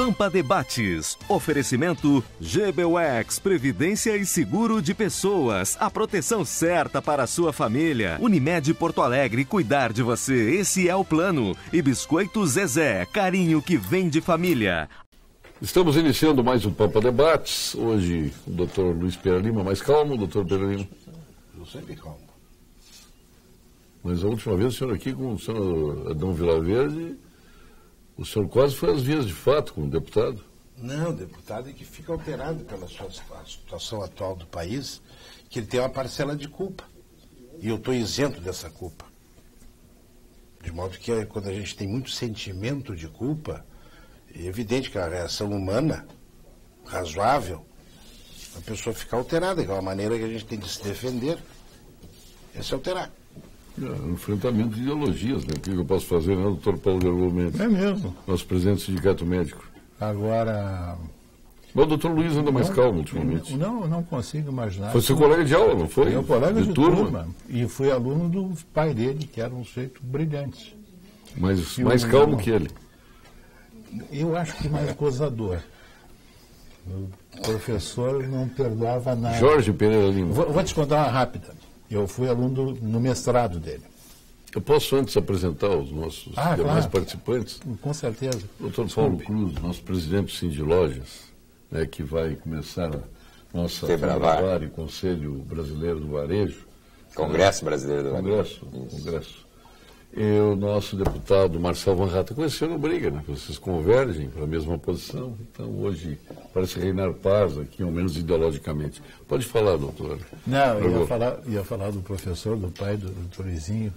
Pampa Debates. Oferecimento GBUX, Previdência e Seguro de Pessoas. A proteção certa para a sua família. Unimed Porto Alegre, cuidar de você. Esse é o plano. E Biscoito Zezé, carinho que vem de família. Estamos iniciando mais um Pampa Debates. Hoje o doutor Luiz Pereira Lima, mais calmo, doutor Pereira Lima? Eu sempre calmo. Mas a última vez o senhor aqui com o senhor Adão Vilaverde, o senhor quase foi às vias de fato como deputado. Não, deputado é que fica alterado pela situação atual do país, que ele tem uma parcela de culpa. E eu estou isento dessa culpa. De modo que quando a gente tem muito sentimento de culpa, é evidente que a reação humana, razoável, a pessoa fica alterada, que é uma maneira que a gente tem de se defender, é se alterar. Um enfrentamento de ideologias, né? O que eu posso fazer, né, doutor Paulo Gervô Mendes? É mesmo. Nosso presidente do Sindicato Médico. Agora... Mas o doutor Luiz anda mais calmo ultimamente. Não consigo imaginar. Foi seu colega de aula, não foi? Meu colega de turma. E fui aluno do pai dele, que era um sujeito brilhante. Mas mais calmo que ele. Eu acho que mais gozador. O professor não perdoava nada. Jorge Pereira Lima. Vou te contar uma rápida. Eu fui aluno no mestrado dele. Eu posso antes apresentar os nossos demais participantes? Com certeza. Doutor Paulo Cruz, nosso presidente do Sindicato de Lojas, né, que vai começar a nossa Febravar e Conselho Brasileiro do Varejo. Congresso Brasileiro do Varejo. Congresso. E o nosso deputado Marcel Van Hatten conheceu no Briga, né? Vocês convergem para a mesma posição. Então, hoje, parece reinar paz aqui, ao menos ideologicamente. Pode falar, doutor. Não, eu ia falar do professor, do pai do Luizinho.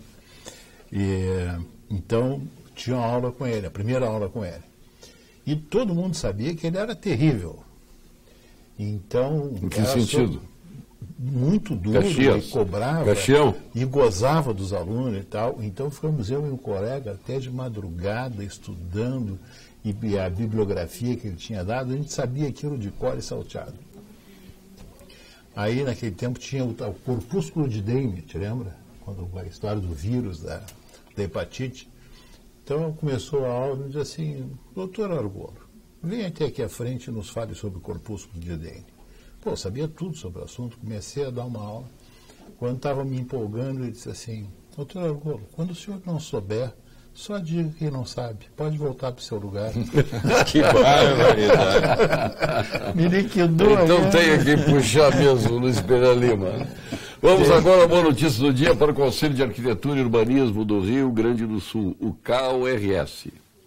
Então, tinha uma aula com ele, a primeira aula com ele. E todo mundo sabia que ele era terrível. Então... Em que sentido? Muito duro, Caxias. E cobrava, Caxião. E gozava dos alunos e tal. Então ficamos eu e um colega até de madrugada estudando e a bibliografia que ele tinha dado, a gente sabia aquilo de cor e salteado. Aí naquele tempo tinha o corpúsculo de Dengue, te lembra? Quando a história do vírus, da hepatite. Então começou a aula e disse assim: doutor Argolo, venha até aqui à frente e nos fale sobre o corpúsculo de Dengue. Pô, sabia tudo sobre o assunto, comecei a dar uma aula. Quando estava me empolgando, ele disse assim: doutor Argolo, quando o senhor não souber, só diga que não sabe, pode voltar para o seu lugar. Que barbaridade. Me liquidou. Então tem que puxar mesmo, Luiz Pereira Lima. Vamos agora à boa notícia do dia para o Conselho de Arquitetura e Urbanismo do Rio Grande do Sul, o CAU-RS.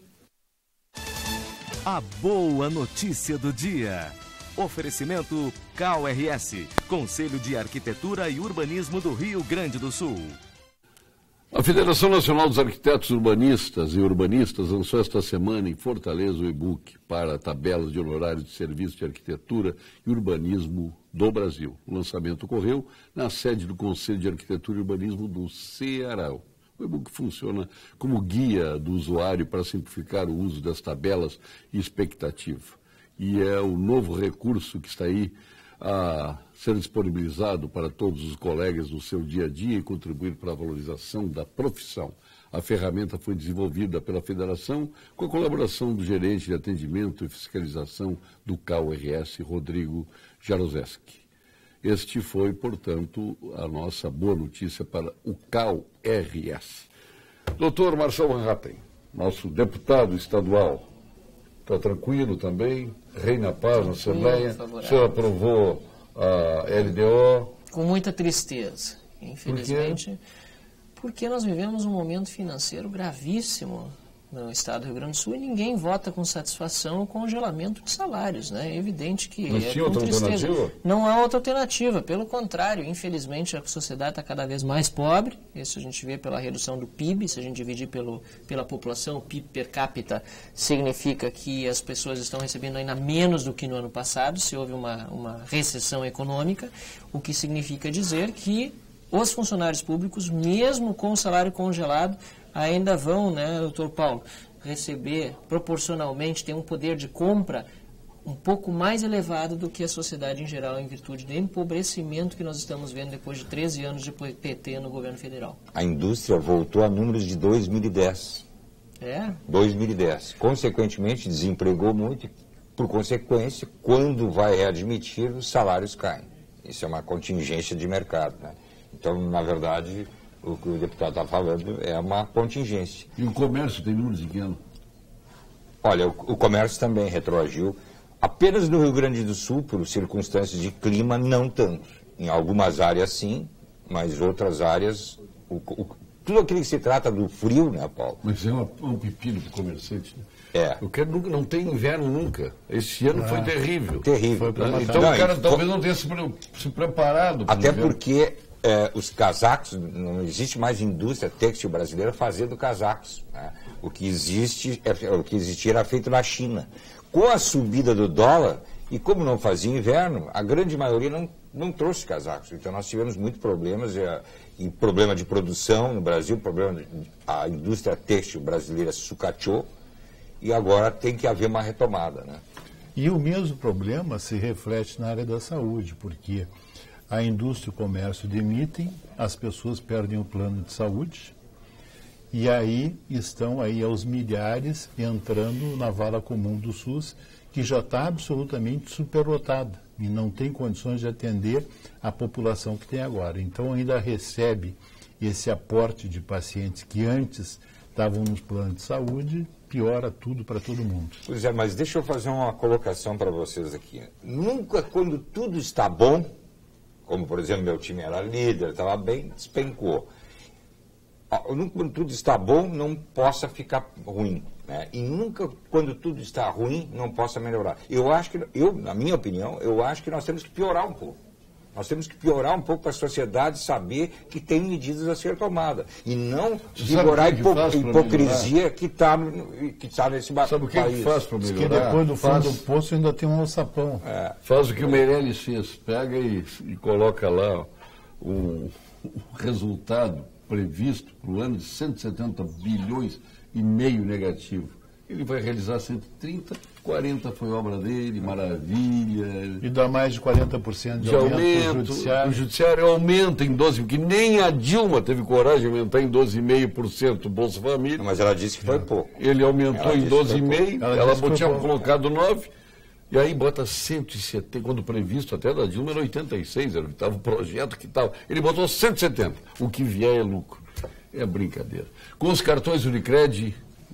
A boa notícia do dia. Oferecimento CAU-RS, Conselho de Arquitetura e Urbanismo do Rio Grande do Sul. A Federação Nacional dos Arquitetos Urbanistas e Urbanistas lançou esta semana em Fortaleza o e-book para tabelas de honorários de serviço de arquitetura e urbanismo do Brasil. O lançamento ocorreu na sede do Conselho de Arquitetura e Urbanismo do Ceará. O e-book funciona como guia do usuário para simplificar o uso das tabelas e expectativa. E é o novo recurso que está aí a ser disponibilizado para todos os colegas no seu dia a dia e contribuir para a valorização da profissão. A ferramenta foi desenvolvida pela Federação com a colaboração do gerente de atendimento e fiscalização do CAU-RS, Rodrigo Jaroszewski. Este foi, portanto, a nossa boa notícia para o CAU-RS. Doutor Marcel Van Hatten, nosso deputado estadual, está tranquilo também? Reina a paz na Assembleia? O senhor aprovou a LDO? Com muita tristeza, infelizmente, porque nós vivemos um momento financeiro gravíssimo no estado do Rio Grande do Sul e ninguém vota com satisfação o congelamento de salários, né? É evidente que Mas tinha outra alternativa? Não há outra alternativa, pelo contrário, infelizmente a sociedade está cada vez mais pobre, isso a gente vê pela redução do PIB, se a gente dividir pela população, o PIB per capita significa que as pessoas estão recebendo ainda menos do que no ano passado, se houve uma recessão econômica, o que significa dizer que os funcionários públicos, mesmo com o salário congelado, ainda vão, né, doutor Paulo, receber proporcionalmente, ter um poder de compra um pouco mais elevado do que a sociedade em geral, em virtude do empobrecimento que nós estamos vendo depois de 13 anos de PT no governo federal. A indústria voltou a números de 2010. 2010. Consequentemente, desempregou muito. Por consequência, quando vai readmitir, os salários caem. Isso é uma contingência de mercado, né? Então, na verdade, o que o deputado está falando é uma contingência. E o comércio tem números de que ano? Olha, o comércio também retroagiu. Apenas no Rio Grande do Sul, por circunstâncias de clima, não tanto. Em algumas áreas, sim, mas outras áreas... tudo aquilo que se trata do frio, né, Paulo? Mas é um pepino para o comerciante, né? O cara não tem inverno nunca. Esse ano foi terrível. Terrível. Então o cara talvez não tenha se preparado. Até porque os casacos, não existe mais indústria têxtil brasileira fazendo casacos. Né? O que existia era feito na China. Com a subida do dólar, e como não fazia inverno, a grande maioria não trouxe casacos. Então nós tivemos muitos problemas, e problema de produção no Brasil, a indústria têxtil brasileira sucateou, e agora tem que haver uma retomada, né? E o mesmo problema se reflete na área da saúde, porque a indústria e o comércio demitem, as pessoas perdem o plano de saúde, e aí estão aí aos milhares entrando na vala comum do SUS, que já está absolutamente superlotada e não tem condições de atender a população que tem agora. Então ainda recebe esse aporte de pacientes que antes estavam nos planos de saúde, piora tudo para todo mundo. Pois é, mas deixa eu fazer uma colocação para vocês aqui. Nunca, quando tudo está bom, como por exemplo meu time era líder, estava bem, despencou. Nunca, quando tudo está bom, não possa ficar ruim. Né? E nunca, quando tudo está ruim, não possa melhorar. Na minha opinião, eu acho que nós temos que piorar um pouco. Nós temos que piorar um pouco para a sociedade saber que tem medidas a ser tomadas. E não vigorar a hipocrisia que está nesse país. Sabe o que faz para melhorar? Que depois do fundo do poço ainda tem um alçapão. Faz o que o Meirelles fez. Pega e coloca lá o resultado previsto para o ano de 170 bilhões e meio negativo. Ele vai realizar 130, 40 foi obra dele, maravilha. E dá mais de 40% de aumento do judiciário. O judiciário aumenta em 12%, porque nem a Dilma teve coragem de aumentar em 12,5% o Bolsa Família. Mas ela disse que foi pouco. Ele aumentou em 12,5%, ela tinha colocado 9%, e aí bota 170%, quando previsto até da Dilma era 86%, era o projeto que estava. Ele botou 170%, o que vier é lucro. É brincadeira. Com os cartões Unicred,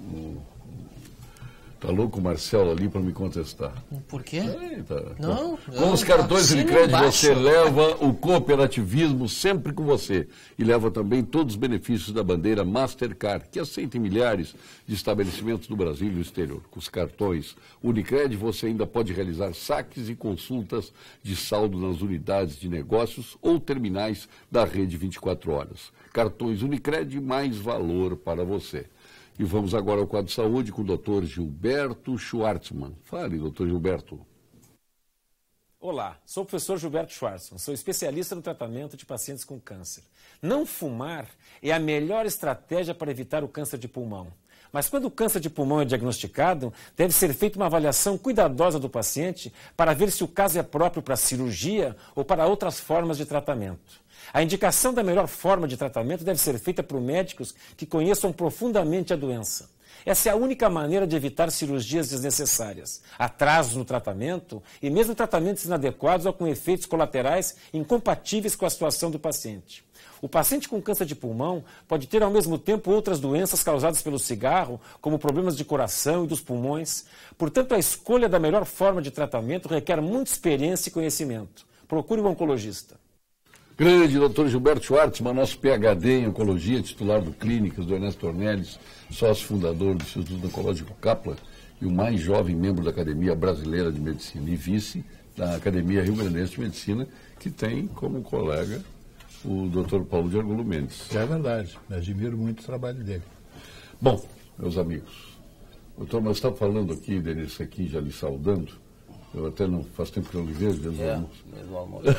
tá louco o Marcelo ali para me contestar. Por quê? Não. Com os cartões Unicred você leva o cooperativismo sempre com você. E leva também todos os benefícios da bandeira Mastercard, que aceita em milhares de estabelecimentos do Brasil e do exterior. Com os cartões Unicred você ainda pode realizar saques e consultas de saldo nas unidades de negócios ou terminais da rede 24 horas. Cartões Unicred, mais valor para você. E vamos agora ao quadro de saúde com o Dr. Gilberto Schwartzman. Fale, Dr. Gilberto. Olá, sou o professor Gilberto Schwartzman, sou especialista no tratamento de pacientes com câncer. Não fumar é a melhor estratégia para evitar o câncer de pulmão. Mas quando o câncer de pulmão é diagnosticado, deve ser feita uma avaliação cuidadosa do paciente para ver se o caso é próprio para cirurgia ou para outras formas de tratamento. A indicação da melhor forma de tratamento deve ser feita por médicos que conheçam profundamente a doença. Essa é a única maneira de evitar cirurgias desnecessárias, atrasos no tratamento e mesmo tratamentos inadequados ou com efeitos colaterais incompatíveis com a situação do paciente. O paciente com câncer de pulmão pode ter ao mesmo tempo outras doenças causadas pelo cigarro, como problemas de coração e dos pulmões. Portanto, a escolha da melhor forma de tratamento requer muita experiência e conhecimento. Procure um oncologista. Grande Dr. Gilberto Schwartzman, nosso PhD em Oncologia, titular do Clínicas, do Ernesto Ornelis, sócio fundador do Instituto Oncológico Kaplan e o mais jovem membro da Academia Brasileira de Medicina e vice da Academia Rio Grandense de Medicina, que tem como colega o Dr. Paulo de Argolo Mendes. É verdade, admiro muito o trabalho dele. Bom, meus amigos, doutor, nós estamos falando aqui, Denise, aqui já lhe saudando, eu até não faz tempo que eu lhe vejo desde o almoço. Mesmo almoço.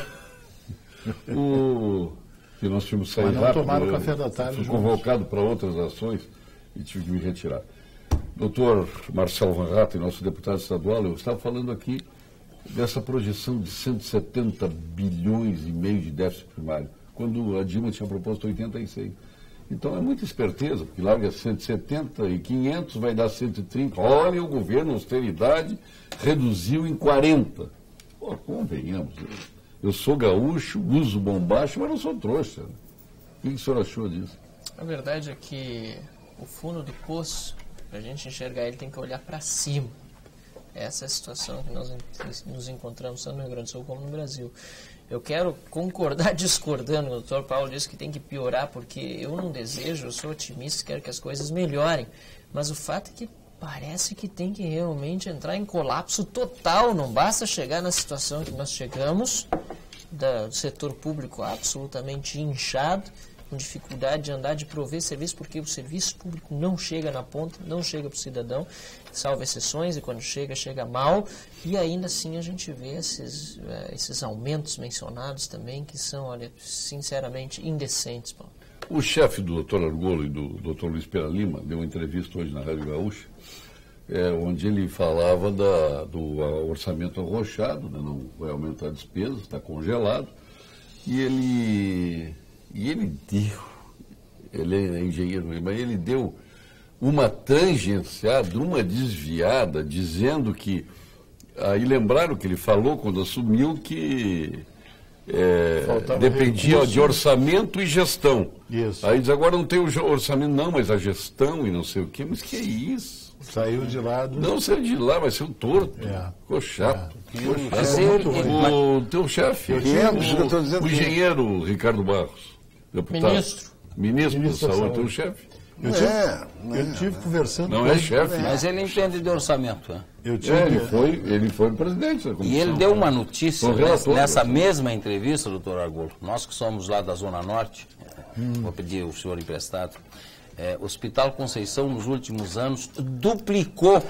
Que nós tivemos que sair rápido. Tomaram o café da tarde. Fui convocado para outras ações e tive que me retirar. Doutor Marcelo Van Hatten, nosso deputado estadual, eu estava falando aqui dessa projeção de 170 bilhões e meio de déficit primário, quando a Dilma tinha proposto 86. Então é muita esperteza, porque larga 170 e 500, vai dar 130. Olha, o governo, austeridade, reduziu em 40. Pô, convenhamos. Eu sou gaúcho, uso bombacho, mas não sou trouxa. Né? O que o senhor achou disso? A verdade é que o fundo do poço, para a gente enxergar ele, tem que olhar para cima. Essa é a situação que nós nos encontramos tanto no Rio Grande do Sul como no Brasil. Eu quero concordar discordando. O doutor Paulo disse que tem que piorar, porque eu não desejo, eu sou otimista, quero que as coisas melhorem. Mas o fato é que parece que tem que realmente entrar em colapso total. Não basta chegar na situação que nós chegamos, do setor público absolutamente inchado, com dificuldade de andar, de prover serviço, porque o serviço público não chega na ponta, não chega para o cidadão, salvo exceções, e quando chega, chega mal, e ainda assim a gente vê esses aumentos mencionados também, que são, olha, sinceramente, indecentes, Paulo. O chefe do Dr. Argolo e do Dr. Luiz Pera Lima deu uma entrevista hoje na Rádio Gaúcha, onde ele falava do orçamento arrochado, né, não vai aumentar a despesa, está congelado, e ele deu, ele é engenheiro, mas ele deu uma tangenciada, uma desviada, dizendo que, aí lembraram que ele falou quando assumiu que dependia de orçamento e gestão. Isso. Aí diz, agora não tem o orçamento, não, mas a gestão e não sei o quê, mas que é isso? Saiu de lá. Não saiu de lá, vai ser um torto. Ficou chato. Ficou chato. O teu chefe, o engenheiro Ricardo Barros, deputado. Ministro da Saúde, teu chefe. Eu tive conversando com ele. Não é chefe. Mas ele entende de orçamento. Né? Ele foi presidente da comissão. E ele deu uma notícia nessa mesma entrevista, doutor Argolo. Nós que somos lá da Zona Norte, vou pedir o senhor emprestado. Hospital Conceição, nos últimos anos, duplicou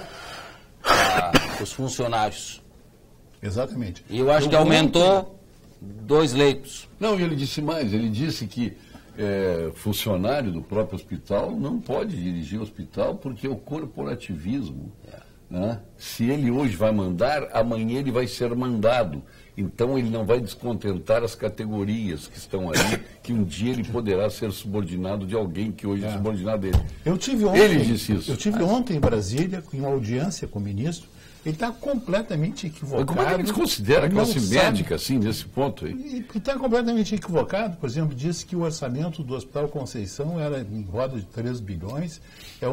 os funcionários. Exatamente. E eu acho que aumentou 2 leitos. Não, e ele disse mais, ele disse que funcionário do próprio hospital não pode dirigir o hospital porque é o corporativismo. Né? Se ele hoje vai mandar, amanhã ele vai ser mandado. Então ele não vai descontentar as categorias que estão ali, que um dia ele poderá ser subordinado de alguém que hoje é subordinado dele. Ele disse isso. Eu tive ontem em Brasília, em uma audiência com o ministro. Ele está completamente equivocado. Como é que ele desconsidera a classe médica, assim, nesse ponto aí? Ele está completamente equivocado. Por exemplo, disse que o orçamento do Hospital Conceição era em roda de 3 bilhões, é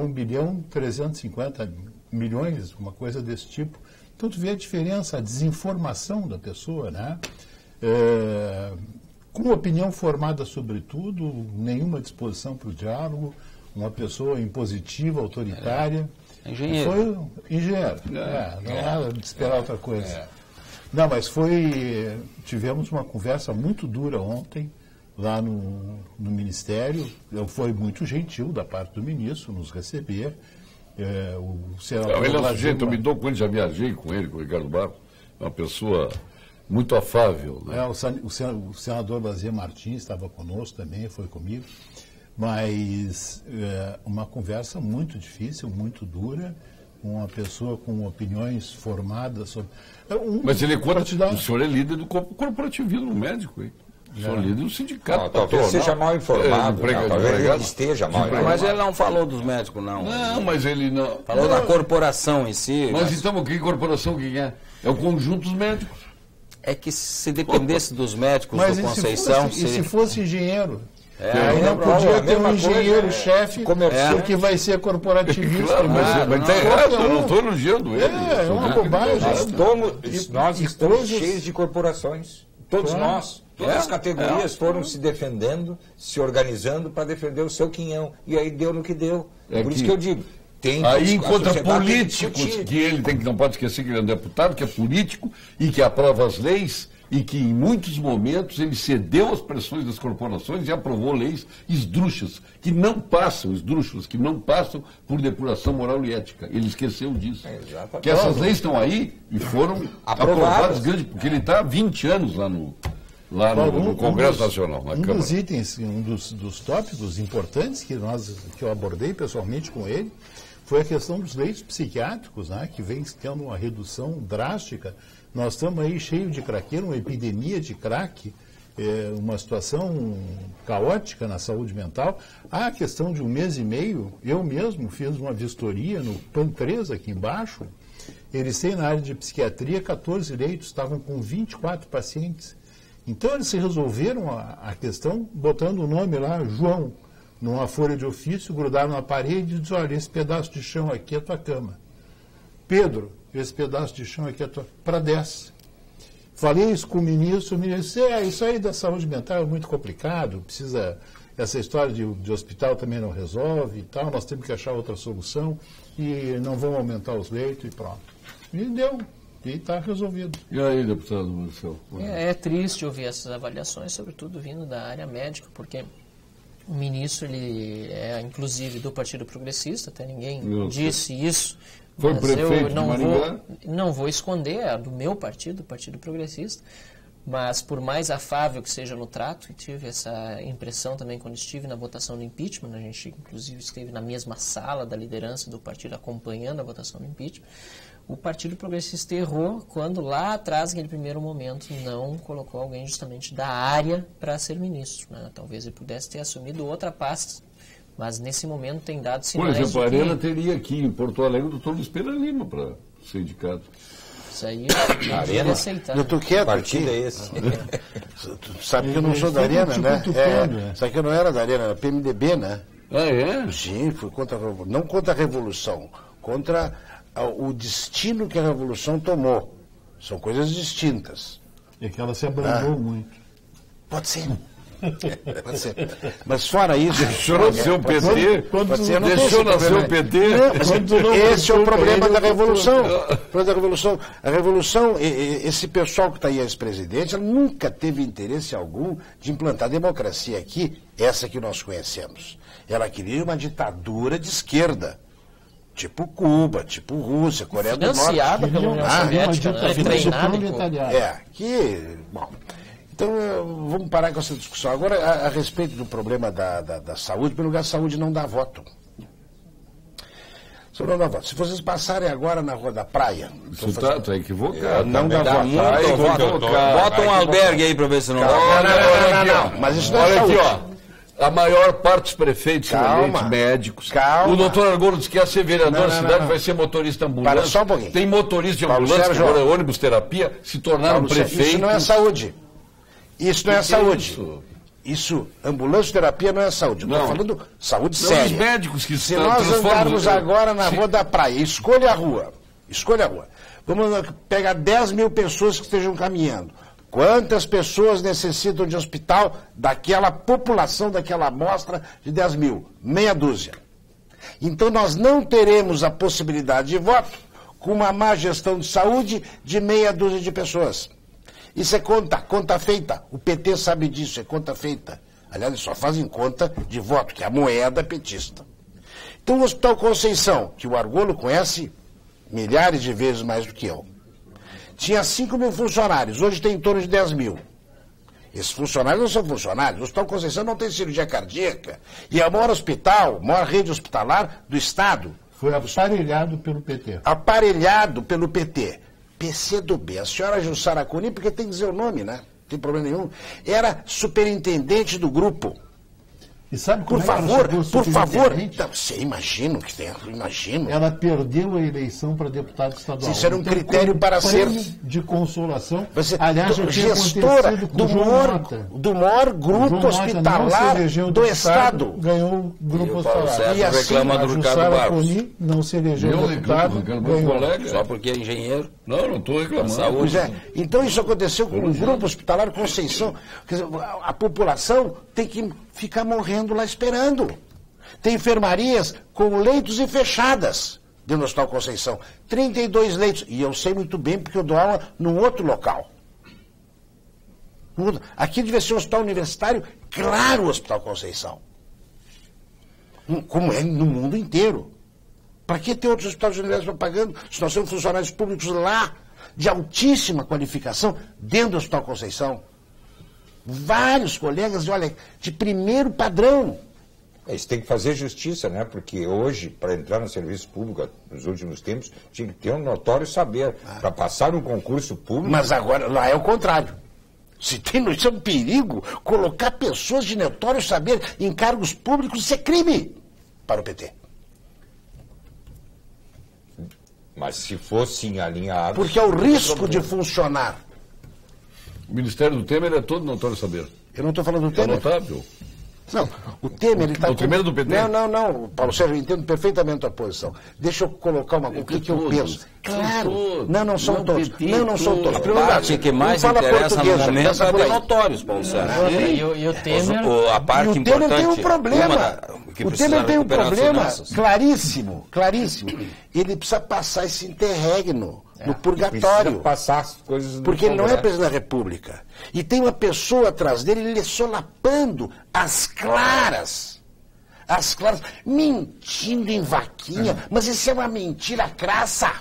1.350 bilhões, uma coisa desse tipo. Então, tu vê a diferença, a desinformação da pessoa, né? Com opinião formada sobre tudo, nenhuma disposição para o diálogo, uma pessoa impositiva, autoritária. Engenheiro. Foi engenheiro. Não era de esperar outra coisa. Não, mas tivemos uma conversa muito dura ontem, lá no Ministério. Foi muito gentil da parte do ministro nos receber. O senador ele é um sujeito, eu me dou com ele, já viajei com ele, com o Ricardo Barros, é uma pessoa muito afável. Né? O senador Lazier Martins estava conosco também, foi comigo, mas uma conversa muito difícil, muito dura, uma pessoa com opiniões formadas sobre... Mas ele o senhor é líder do corporativismo médico, hein? O senhor é líder do sindicato. Talvez seja mal informado. Talvez ele esteja mal informado. Mas ele não falou dos médicos, não. Não, mas ele não... Falou da corporação em si. Mas então, que corporação que é? É o conjunto dos médicos. É que se dependesse dos médicos do Conceição... E se fosse engenheiro? Aí não podia ter um engenheiro-chefe, porque vai ser corporativista. Claro, mas está errado, eu não estou elogiando ele. É uma bobagem. Nós estamos cheios de corporações. Todos nós. Todas as categorias foram se defendendo, se organizando para defender o seu quinhão. E aí deu no que deu. Por isso que eu digo, aí encontra políticos que ele não pode esquecer que ele é um deputado, que é político e que aprova as leis e que em muitos momentos ele cedeu às pressões das corporações e aprovou leis esdrúxulas, que não passam por depuração moral e ética. Ele esqueceu disso. Que essas leis estão aí e foram aprovadas porque ele está há 20 anos lá no Congresso Nacional, na Câmara. Dos itens, um dos tópicos importantes que eu abordei pessoalmente com ele foi a questão dos leitos psiquiátricos, né, que vem tendo uma redução drástica. Nós estamos aí cheios de craqueiro, uma epidemia de crack uma situação caótica na saúde mental. Há a questão de 1 mês e meio, eu mesmo fiz uma vistoria no PAN 3 aqui embaixo, eles têm na área de psiquiatria 14 leitos, estavam com 24 pacientes. Então eles se resolveram a questão botando o nome lá, João, numa folha de ofício, grudaram na parede e disseram, olha, esse pedaço de chão aqui é a tua cama. Pedro, esse pedaço de chão aqui é a tua... para 10. Falei isso com o ministro disse, isso aí da saúde mental é muito complicado, precisa, essa história de hospital também não resolve e tal, nós temos que achar outra solução e não vamos aumentar os leitos e pronto. E deu, e está resolvido. E aí, deputado Marcelo? É triste ouvir essas avaliações, sobretudo vindo da área médica, porque o ministro, ele é inclusive do Partido Progressista, até ninguém disse isso. Foi mas prefeito eu de não vou esconder, é do meu partido, o Partido Progressista, mas por mais afável que seja no trato, e tive essa impressão também quando estive na votação do impeachment, a gente inclusive esteve na mesma sala da liderança do partido acompanhando a votação do impeachment, o Partido Progressista errou quando lá atrás, naquele primeiro momento, não colocou alguém justamente da área para ser ministro. Né? Talvez ele pudesse ter assumido outra pasta. Mas nesse momento tem dado sinais. Por exemplo, a Arena teria aqui em Porto Alegre o doutor Luiz Pereira Lima para sindicato. Isso aí eu Arena aceitar. Eu estou quieto. Partido é esse. Tu sabe que eu não sou da Arena, né? Sabe que eu não era da Arena, era PMDB, né? Ah, é? Sim, fui contra a Revolução. Não contra a Revolução, contra o destino que a Revolução tomou. São coisas distintas. E que ela se abrandou muito. Pode ser. Pode ser. Mas fora isso... Deixou nascer o PT? Deixou nascer o PT? Esse é o problema da Revolução. A Revolução, esse pessoal que está aí, ex-presidente, nunca teve interesse algum de implantar a democracia aqui, essa que nós conhecemos. Ela queria uma ditadura de esquerda. Tipo Cuba, tipo Rússia, Coreia do Norte. Financiada pela União Soviética, treinada. Bom... Então, vamos parar com essa discussão. Agora, a respeito do problema da saúde, em primeiro lugar, a saúde não dá voto. Não dá voto. Se vocês passarem agora na Rua da Praia... Você está equivocado. Não dá voto. Bota um albergue aí para ver se não... Não. Mas isso não é saúde. Olha aqui, ó. A maior parte dos prefeitos são eleitos médicos. Calma. O doutor Argolo disse que quer ser vereador da cidade, vai ser motorista ambulante. Para só um pouquinho. Tem motorista de ambulância, que agora é ônibus terapia, se tornaram prefeitos. Isso não é saúde. Isso não é saúde. Isso, ambulância terapia não é saúde. Estou falando saúde séria. Os médicos que se nós andarmos agora na Rua da Praia, escolha a rua. Vamos pegar 10 mil pessoas que estejam caminhando. Quantas pessoas necessitam de hospital daquela população, daquela amostra de 10 mil? Meia dúzia. Então nós não teremos a possibilidade de voto com uma má gestão de saúde de meia dúzia de pessoas. Isso é conta feita. O PT sabe disso, é conta feita. Aliás, eles só fazem conta de voto, que é a moeda petista. Então o Hospital Conceição, que o Argolo conhece milhares de vezes mais do que eu, tinha 5 mil funcionários, hoje tem em torno de 10 mil. Esses funcionários não são funcionários. O Hospital Conceição não tem cirurgia cardíaca. E é o maior hospital, a maior rede hospitalar do Estado. Foi aparelhado pelo PT. Aparelhado pelo PT. PCdoB, a senhora Jussara Coni, porque tem que dizer o nome, né? Não tem problema nenhum. Era superintendente do grupo. E sabe por favor, você imagino que tem, imagino. Ela perdeu a eleição para deputado estadual. Isso era um critério para ser de consolação. Aliás, gestora do maior grupo hospitalar do Estado. Ganhou o grupo hospitalar. E assim, reclama do Ricardo Barros. Não se elegeu deputado. Só porque é engenheiro. Não estou reclamando. Pois é. Então isso aconteceu com o grupo hospitalar Conceição. Quer dizer, a população tem que ficar morrendo lá esperando. Tem enfermarias com leitos e fechadas dentro do Hospital Conceição. 32 leitos. E eu sei muito bem porque eu dou aula num outro local. Aqui devia ser um hospital universitário, claro, o Hospital Conceição. Como é no mundo inteiro. Para que ter outros hospitais universitários pagando se nós temos funcionários públicos lá, de altíssima qualificação, dentro do Hospital Conceição? Vários colegas, olha, de primeiro padrão. Isso tem que fazer justiça, né? Porque hoje, para entrar no serviço público, nos últimos tempos, tinha que ter um notório saber. Para passar um concurso público... Mas agora, lá é o contrário. Se tem isso é um perigo. Colocar pessoas de notório saber em cargos públicos, isso é crime para o PT. Mas se fossem alinhados... Porque é o risco de funcionar. O Ministério do Temer é todo notório saber. Eu não estou falando do É Temer. notável. Não, o Temer ele está... O Temer é do PT? Não, Paulo Sérgio, eu entendo perfeitamente a posição. Deixa eu colocar o que eu penso. Claro, não são todos. Não são todos. A parte que mais interessa no momento é notórios, Paulo Sérgio. E o Temer... A parte o Temer tem um importante, problema. O Temer tem um problema claríssimo. Ele precisa passar esse interregno no purgatório. Passar as coisas porque ele não é presidente da República. E tem uma pessoa atrás dele, ele solapando as claras, mentindo em vaquinha. Mas isso é uma mentira crassa.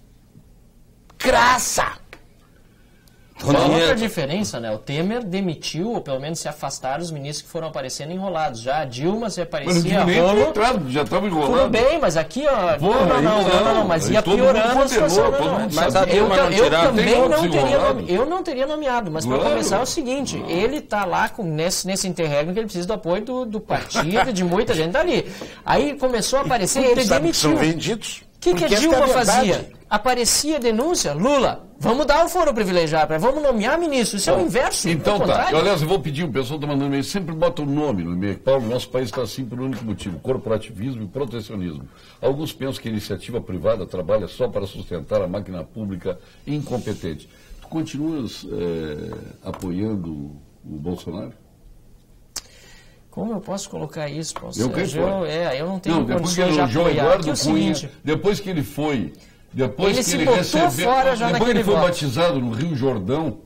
Uma outra diferença, né? O Temer demitiu, ou pelo menos se afastaram, os ministros que foram aparecendo enrolados. Já a Dilma se aparecia rolo. Já estava enrolado. Tudo bem, mas aqui, ó... Não, mas ia piorando a situação. Mas a Dilma não tirava. Eu não teria nomeado, mas para começar é o seguinte, ele está lá nesse interregno que ele precisa do apoio do partido, de muita gente dali. Aí começou a aparecer, ele demitiu. São vendidos. O que a Dilma fazia? Aparecia denúncia, Lula, vamos dar o foro privilegiado, vamos nomear ministro. Isso é o inverso. Então tá. Aliás, eu vou pedir, o pessoal está mandando e-mail, sempre bota o nome no e-mail. Paulo, nosso país está assim por um único motivo: corporativismo e protecionismo. Alguns pensam que a iniciativa privada trabalha só para sustentar a máquina pública incompetente. Tu continuas apoiando o Bolsonaro? Como eu posso colocar isso, Paulo Sérgio? Eu não tenho condições de apoiar. Aqui é o seguinte, depois que ele foi... Depois que ele recebeu, depois ele foi batizado no Rio Jordão.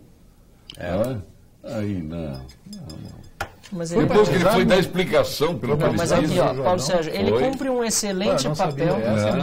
Aí não. Mas depois que ele foi dar explicação pela Palestina. Mas aqui, ó, Paulo Sérgio, ele cumpre um excelente papel.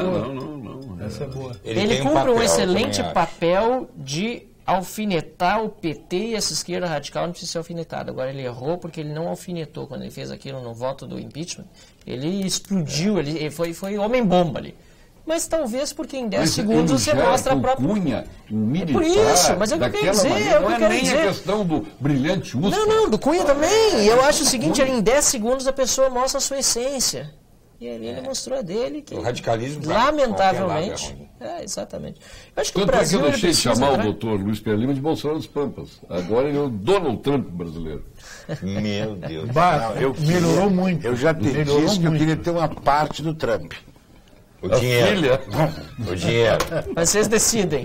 Essa é boa. Ele cumpre um excelente papel de alfinetar o PT e essa esquerda radical. Não precisa ser alfinetado. Agora ele errou porque ele não alfinetou quando ele fez aquilo no voto do impeachment. Ele explodiu, ele foi homem-bomba ali. Mas talvez porque em 10 segundos você mostra a própria... Cunha, militar, por isso, mas é o que eu quero dizer. Não é nem a questão do brilhante Ustra. Não, do Cunha também. Eu acho o seguinte, em 10 segundos a pessoa mostra a sua essência. E ele mostrou a dele que... O radicalismo... Lamentavelmente... exatamente. Eu acho que tanto o Brasil... É que eu deixei de chamar o doutor Luiz Pierre Lima de Bolsonaro dos Pampas. Agora ele é o Donald Trump brasileiro. Meu Deus. Melhorou muito. Eu já te disse que eu queria ter uma parte do Trump. O dinheiro. O dinheiro. Vocês decidem.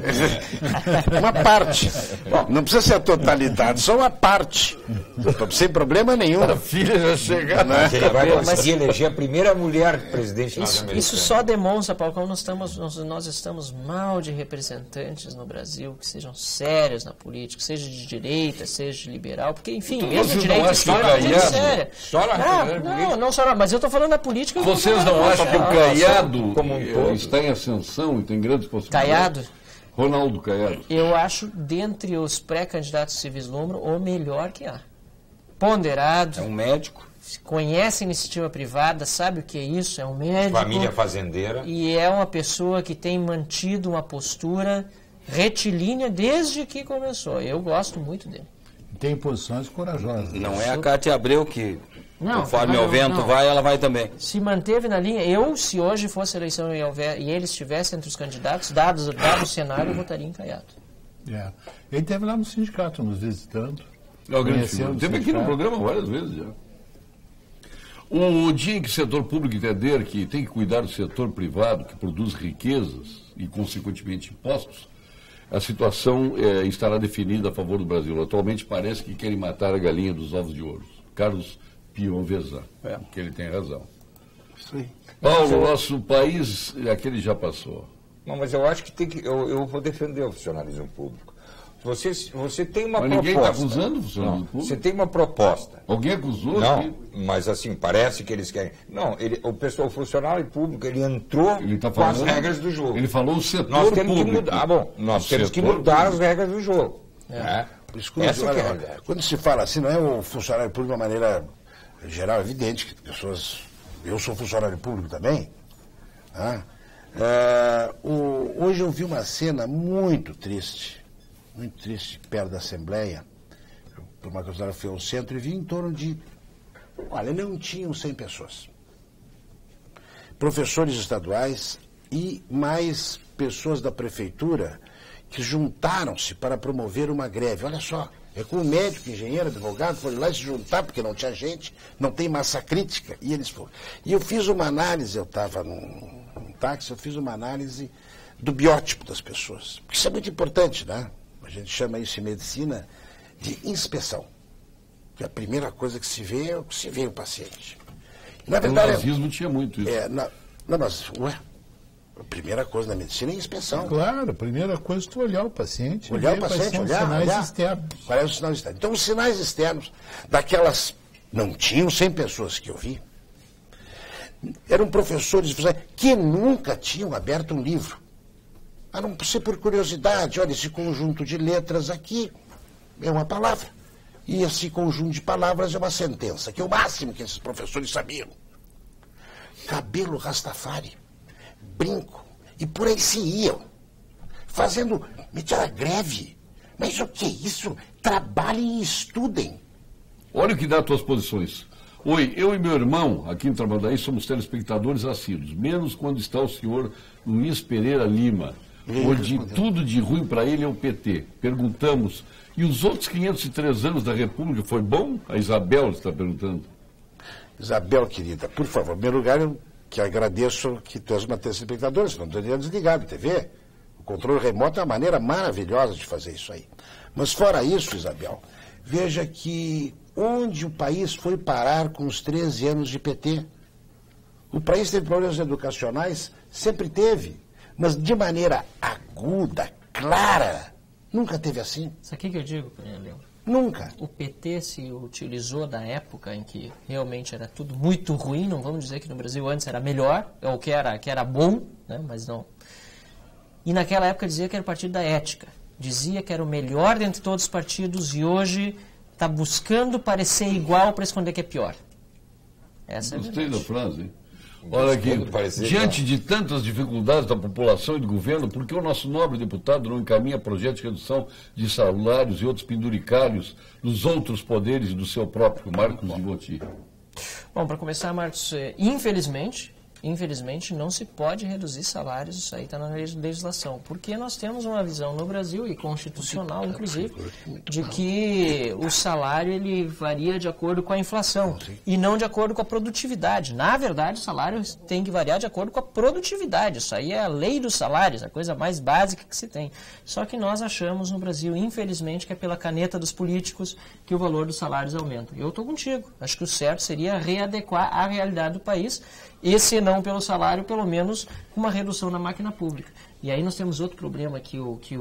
Uma parte. Não precisa ser a totalidade, só uma parte. Sem problema nenhum. A filha já chega. Né? Ele vai conseguir eleger a primeira mulher presidente norte-americana. Isso só demonstra, Paulo, como nós estamos mal de representantes no Brasil que sejam sérios na política, seja de direita, seja de liberal, porque, enfim, mesmo direita e esquerda é gente séria. Não só mas eu estou falando da política. Vocês não acham que o Caiado está em ascensão e tem grandes possibilidades? Caiado? Ronaldo Caiado. Eu acho, dentre os pré-candidatos que se vislumbram, o melhor que há. Ponderado. É um médico. Conhece a iniciativa privada, sabe o que é isso, é um médico. Família fazendeira. E é uma pessoa que tem mantido uma postura retilínea desde que começou. Eu gosto muito dele. Tem posições corajosas. Não é a Cátia Abreu que... Conforme o vento vai, ela vai também. Se manteve na linha. Se hoje fosse eleição e ele estivesse entre os candidatos, dado o cenário, eu votaria em Caiado. Ele esteve lá no sindicato nos visitando. Teve aqui no programa várias vezes já. O dia em que o setor público entender que tem que cuidar do setor privado, que produz riquezas e, consequentemente, impostos, a situação estará definida a favor do Brasil. Atualmente parece que querem matar a galinha dos ovos de ouro. Carlos Piovesan, que ele tem razão. Isso aí. Paulo, nosso país, aquele já passou. Não, mas eu acho que tem que... Eu vou defender o funcionalismo público. Você tem uma proposta... Ninguém está acusando o funcionalismo público? Você tem uma proposta. Alguém acusou? Não, mas assim, parece que eles querem... Não, o funcionário público, ele entrou com as regras do jogo. Ele falou o setor nós temos público. Que mudar. Nós temos que mudar as regras do jogo. Quando se fala assim, não é o funcionário público de uma maneira geral, evidente que pessoas... Eu sou funcionário público também. Hoje eu vi uma cena muito triste perto da Assembleia. por uma causa, fui ao centro e vi em torno de, olha, não tinham 100 pessoas. Professores estaduais e mais pessoas da prefeitura que juntaram-se para promover uma greve. Olha só, é com o médico, engenheiro, advogado, foram lá se juntar porque não tinha gente, não tem massa crítica, e eles foram. E eu fiz uma análise, eu estava num táxi, eu fiz uma análise do biótipo das pessoas. Porque isso é muito importante, né? A gente chama isso em medicina de inspeção. Que a primeira coisa que se vê é o que se vê o paciente. Na verdade, o nazismo tinha muito isso. Não, mas, a primeira coisa na medicina é a inspeção. Claro, a primeira coisa é tu olhar o paciente. Olhar o paciente, olhar os sinais externos. Quais são os sinais externos? Então, os sinais externos daquelas, não tinham 100 pessoas que eu vi, eram professores que nunca tinham aberto um livro. A não ser por curiosidade, olha, esse conjunto de letras aqui é uma palavra. E esse conjunto de palavras é uma sentença, que é o máximo que esses professores sabiam. Cabelo Rastafari, brinco, e por aí se iam, fazendo, metiam a greve. Mas o que é isso? Trabalhem e estudem. Olha o que dá as tuas posições. Oi, eu e meu irmão, aqui em Tramandaí, somos telespectadores assíduos, menos quando está o senhor Luiz Pereira Lima, onde tudo de ruim para ele é o PT. Perguntamos, e os outros 503 anos da República, foi bom? A Isabel está perguntando. Isabel, querida, por favor, em primeiro lugar, eu que agradeço que tu és uma telespectadora, senão não teria desligado a TV. O controle remoto é uma maneira maravilhosa de fazer isso aí. Mas fora isso, Isabel, veja que onde o país foi parar com os 13 anos de PT? O país teve problemas educacionais? Sempre teve, mas de maneira aguda, clara, nunca teve assim. Isso aqui que eu digo, Leandro. Nunca. O PT se utilizou da época em que realmente era tudo muito ruim, não vamos dizer que no Brasil antes era melhor, ou que era bom, né, mas não. E naquela época dizia que era o partido da ética, dizia que era o melhor dentre todos os partidos e hoje está buscando parecer igual para esconder que é pior. Essa Gostei da frase, hein? Olha aqui, diante de tantas dificuldades da população e do governo, por que o nosso nobre deputado não encaminha projetos de redução de salários e outros penduricários dos outros poderes e do seu próprio Marcos Gigotti? Bom, para começar, Marcos, infelizmente não se pode reduzir salários, isso aí está na legislação, porque nós temos uma visão no Brasil, e constitucional inclusive, de que o salário ele varia de acordo com a inflação e não de acordo com a produtividade. Na verdade, o salário tem que variar de acordo com a produtividade, isso aí é a lei dos salários, a coisa mais básica que se tem. Só que nós achamos no Brasil, infelizmente, que é pela caneta dos políticos que o valor dos salários aumenta. Eu estou contigo, acho que o certo seria readequar a realidade do país, e se não pelo salário, pelo menos uma redução na máquina pública. E aí nós temos outro problema que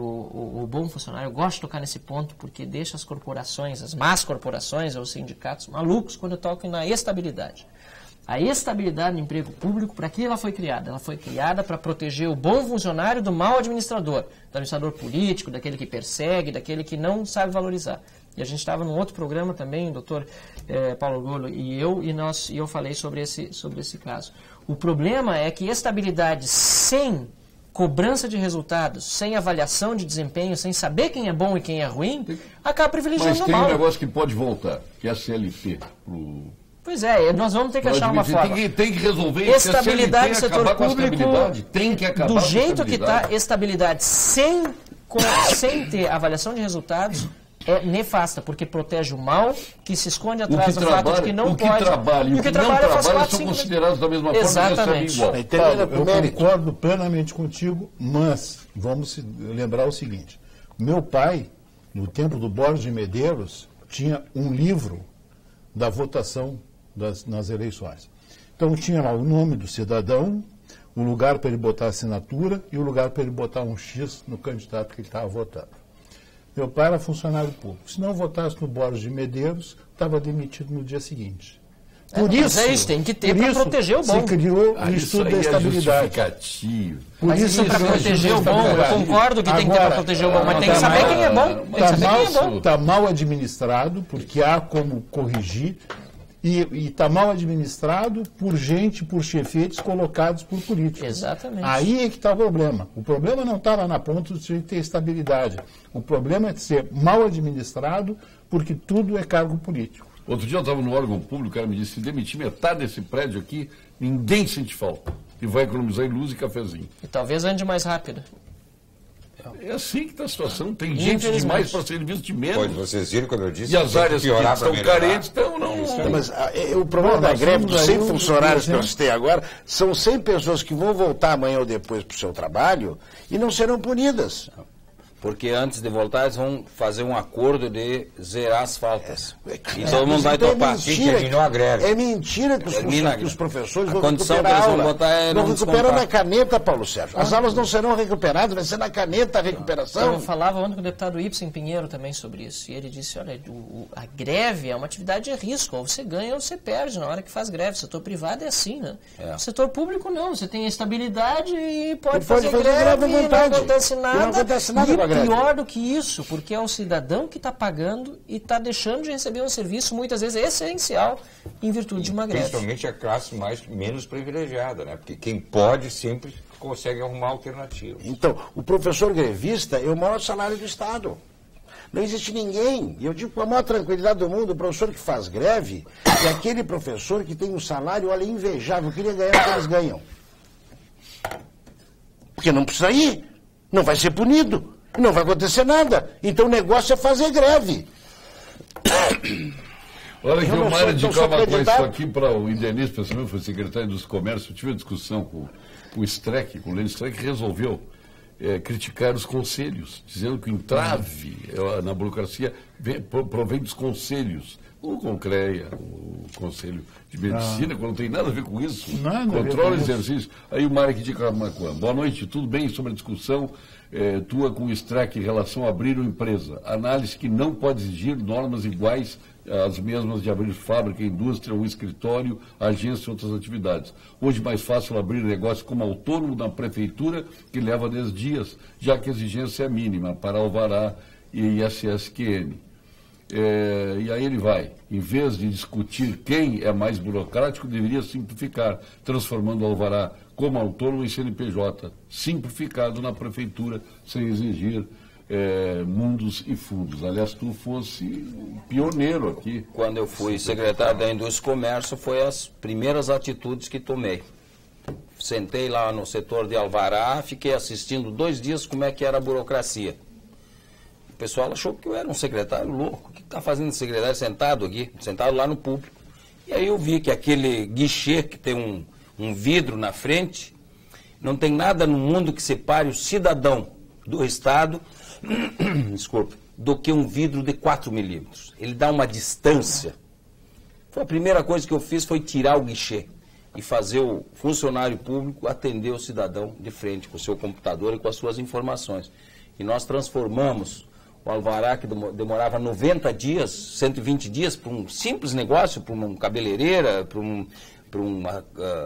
o bom funcionário, eu gosto de tocar nesse ponto, porque deixa as corporações, as más corporações, ou os sindicatos malucos quando tocam na estabilidade. A estabilidade no emprego público, para que ela foi criada? Ela foi criada para proteger o bom funcionário do mau administrador, do administrador político, daquele que persegue, daquele que não sabe valorizar. E a gente estava num outro programa também, o doutor Paulo Golo e eu falei sobre esse caso. O problema é que estabilidade sem cobrança de resultados, sem avaliação de desempenho, sem saber quem é bom e quem é ruim, acaba privilegiando o mal. Mas tem um negócio que pode voltar, que é a CLT. Pois é, nós vamos ter que achar uma forma. Tem que resolver estabilidade no setor público, tem que acabar do jeito que está, estabilidade sem ter avaliação de resultados, é nefasta, porque protege o mal, que se esconde atrás do fato de que não pode. E o que trabalha são considerados da mesma forma. Exatamente. Eu concordo plenamente contigo, mas vamos lembrar o seguinte. Meu pai, no tempo do Borges de Medeiros, tinha um livro da votação nas eleições. Então tinha lá o nome do cidadão, o lugar para ele botar a assinatura e o lugar para ele botar um X no candidato que ele estava votando. Meu pai era funcionário público. Se não votasse no Borges de Medeiros, estava demitido no dia seguinte. Por isso tem que ter para proteger o bom. Se criou o estudo da estabilidade. Mas isso para proteger o bom, eu concordo que tem que ter para proteger o bom, mas tem que saber quem é bom. Está mal administrado, porque há como corrigir. e está mal administrado por gente, por chefetes colocados por políticos. Exatamente. Aí é que está o problema. O problema não está lá na ponta de ter estabilidade. O problema é de ser mal administrado porque tudo é cargo político. Outro dia eu estava no órgão público, o cara me disse, se demitir metade desse prédio aqui, ninguém sente falta. E vai economizar em luz e cafezinho. E talvez ande mais rápido. É assim que está a situação. Tem gente demais para serviço de menos. Pois vocês viram quando eu disse. E as áreas que estão carentes estão... Mas o problema da greve dos 100 funcionários que eu citei agora são 100 pessoas que vão voltar amanhã ou depois para o seu trabalho e não serão punidas. Porque antes de voltar, eles vão fazer um acordo de zerar as faltas. E todo mundo vai topar. Terminou a greve. É mentira que os professores vão recuperar a aula. Não recuperam na caneta, Paulo Sérgio. As aulas não serão recuperadas, vai ser na caneta a recuperação. Eu falava ontem com o deputado Ibsen Pinheiro também sobre isso. E ele disse, olha, a greve é uma atividade de risco. Ou você ganha ou você perde na hora que faz greve. O setor privado é assim, né? O setor público não. Você tem a estabilidade e pode fazer greve e não acontece nada. Não acontece nada com a greve. Pior do que isso, porque é o cidadão que está pagando e está deixando de receber um serviço, muitas vezes essencial, em virtude de uma greve. Principalmente a classe menos privilegiada, né? Porque quem pode sempre consegue arrumar alternativas. Então, o professor grevista é o maior salário do Estado. Não existe ninguém, e eu digo com a maior tranquilidade do mundo, o professor que faz greve é aquele professor que tem um salário, olha, invejável, queria ganhar o que eles ganham. Porque não precisa ir, não vai ser punido. Não vai acontecer nada. Então o negócio é fazer greve. Olha que o Mário de uma coisa aqui para o Indenis, pessoalmente, foi secretário dos Comércios. Eu tive uma discussão com o Streck, com o Lênin Streck, que resolveu criticar os conselhos, dizendo que o entrave na burocracia provém dos conselhos. O CONCREA, o Conselho de Medicina, quando não tem nada a ver com isso. Controle e exercício. Aí o Mário de Camaquã. Boa noite, tudo bem? Sobre a discussão tua com o Streck em relação a abrir uma empresa. Análise que não pode exigir normas iguais às mesmas de abrir fábrica, indústria, um escritório, agência e outras atividades. Hoje mais fácil abrir negócio como autônomo na prefeitura, que leva 10 dias, já que a exigência é mínima para alvará e ISSQN. E aí ele vai, em vez de discutir quem é mais burocrático, deveria simplificar, transformando o alvará como autônomo em CNPJ, simplificado na prefeitura, sem exigir mundos e fundos. Aliás, tu fosse pioneiro aqui. Quando eu fui secretário da Indústria e Comércio, foi as primeiras atitudes que tomei. Sentei lá no setor de alvará, fiquei assistindo 2 dias como é que era a burocracia. O pessoal achou que eu era um secretário louco. O que está fazendo esse secretário sentado aqui? Sentado lá no público. E aí eu vi que aquele guichê que tem um vidro na frente, não tem nada no mundo que separe o cidadão do Estado desculpa, do que um vidro de 4 milímetros. Ele dá uma distância. A primeira coisa que eu fiz foi tirar o guichê e fazer o funcionário público atender o cidadão de frente com o seu computador e com as suas informações. E nós transformamos o alvará, que demorava 90 dias, 120 dias, para um simples negócio, para uma cabeleireira, para uma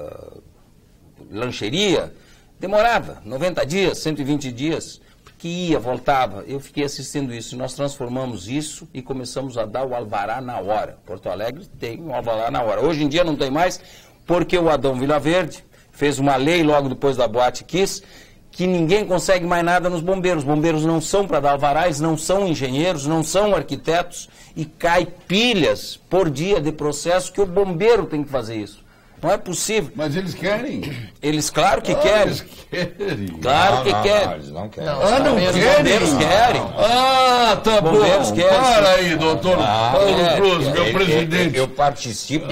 lancheria, demorava 90 dias, 120 dias, porque ia, voltava. Eu fiquei assistindo isso, nós transformamos isso e começamos a dar o alvará na hora. Porto Alegre tem o alvará na hora. Hoje em dia não tem mais, porque o Adão Vilaverde fez uma lei logo depois da Boate Kiss, que ninguém consegue mais nada nos bombeiros. Os bombeiros não são para dar alvará, eles não são engenheiros, não são arquitetos, e cai pilhas por dia de processo que o bombeiro tem que fazer isso. Não é possível. Mas eles querem. Eles, claro que querem. Eles querem. Claro que querem. Não, eles não querem. Não querem? Bombeiros querem. Tá Bombeiros bom. querem. Para aí, doutor Paulo Cruz, meu presidente. Eu participo,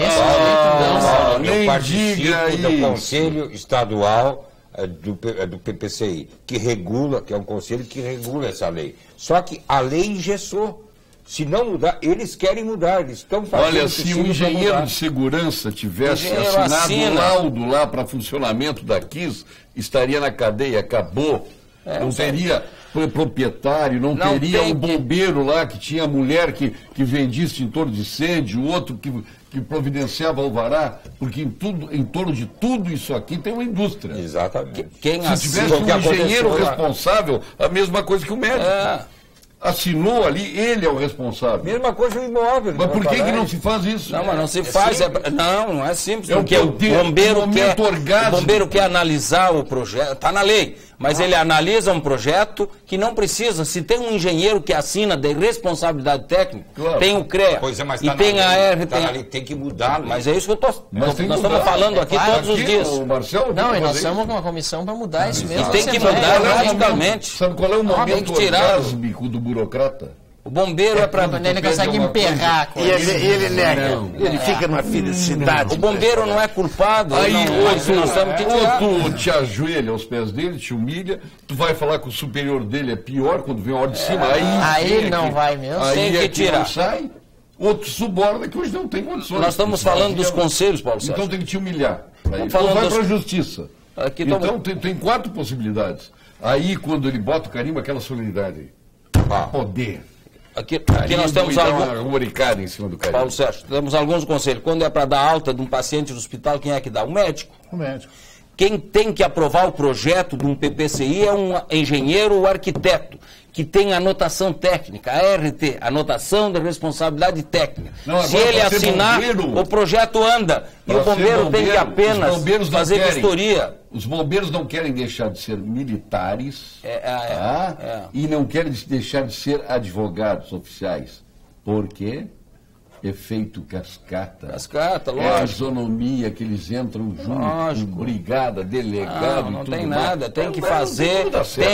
nem diga do isso. Conselho Estadual do PPCI, que é um conselho que regula essa lei. Só que a lei engessou. Se não mudar, eles querem mudar, eles estão fazendo. Olha, se o engenheiro de segurança tivesse assinado um laudo lá para funcionamento da KISS, estaria na cadeia, acabou. Não teria proprietário, não teria um bombeiro lá que tinha mulher que vendia extintor de incêndio, outro que providenciava alvará, porque em torno de tudo isso aqui tem uma indústria. Exatamente. Se tivesse um engenheiro responsável, a mesma coisa que o médico. assinou ali, ele é o responsável. Mesma coisa o imóvel. Mas por que não se faz isso? Não, mas não se faz. Não é simples. Porque o bombeiro quer analisar o projeto. Está na lei. Mas ele analisa um projeto que não precisa. Se tem um engenheiro que assina de responsabilidade técnica, tem o CREA e tem a RT. Tem que mudar. Mas é isso que eu estou. Nós estamos falando aqui todos os dias. Não, e nós estamos com uma comissão para mudar isso mesmo. E tem que mudar radicalmente. Sabe qual é o momento orgásmico do burocrata? O bombeiro é para... Ele consegue emperrar. E ele nega. Ele fica numa felicidade. O bombeiro não é culpado. Aí ou tu te ajoelha aos pés dele, te humilha, tu vai falar que o superior dele é pior quando vem a ordem de cima. Aí não vai mesmo. Tem que tirar. Sai, outro suborna que hoje não tem condições. Nós estamos falando dos conselhos, Paulo Sérgio. Então tem que te humilhar. Aí falando vai para a justiça. Então tem 4 possibilidades. Aí quando ele bota o carimbo, aquela solenidade. Poder. Aqui nós temos em cima do carimbo. Paulo Sérgio, temos alguns conselhos. Quando é para dar alta de um paciente no hospital, quem é que dá? O médico. O médico. Quem tem que aprovar o projeto de um PPCI é um engenheiro ou arquiteto, que tem anotação técnica, a RT, anotação de responsabilidade técnica. Se ele assinar, o projeto anda. E o bombeiro tem que apenas fazer vistoria. Os bombeiros não querem deixar de ser militares e não querem deixar de ser advogados oficiais. Por quê? Efeito cascata. Cascata, lógico. É a isonomia que eles entram junto, com brigada, delegado não e tudo tem mais. nada, tem que fazer,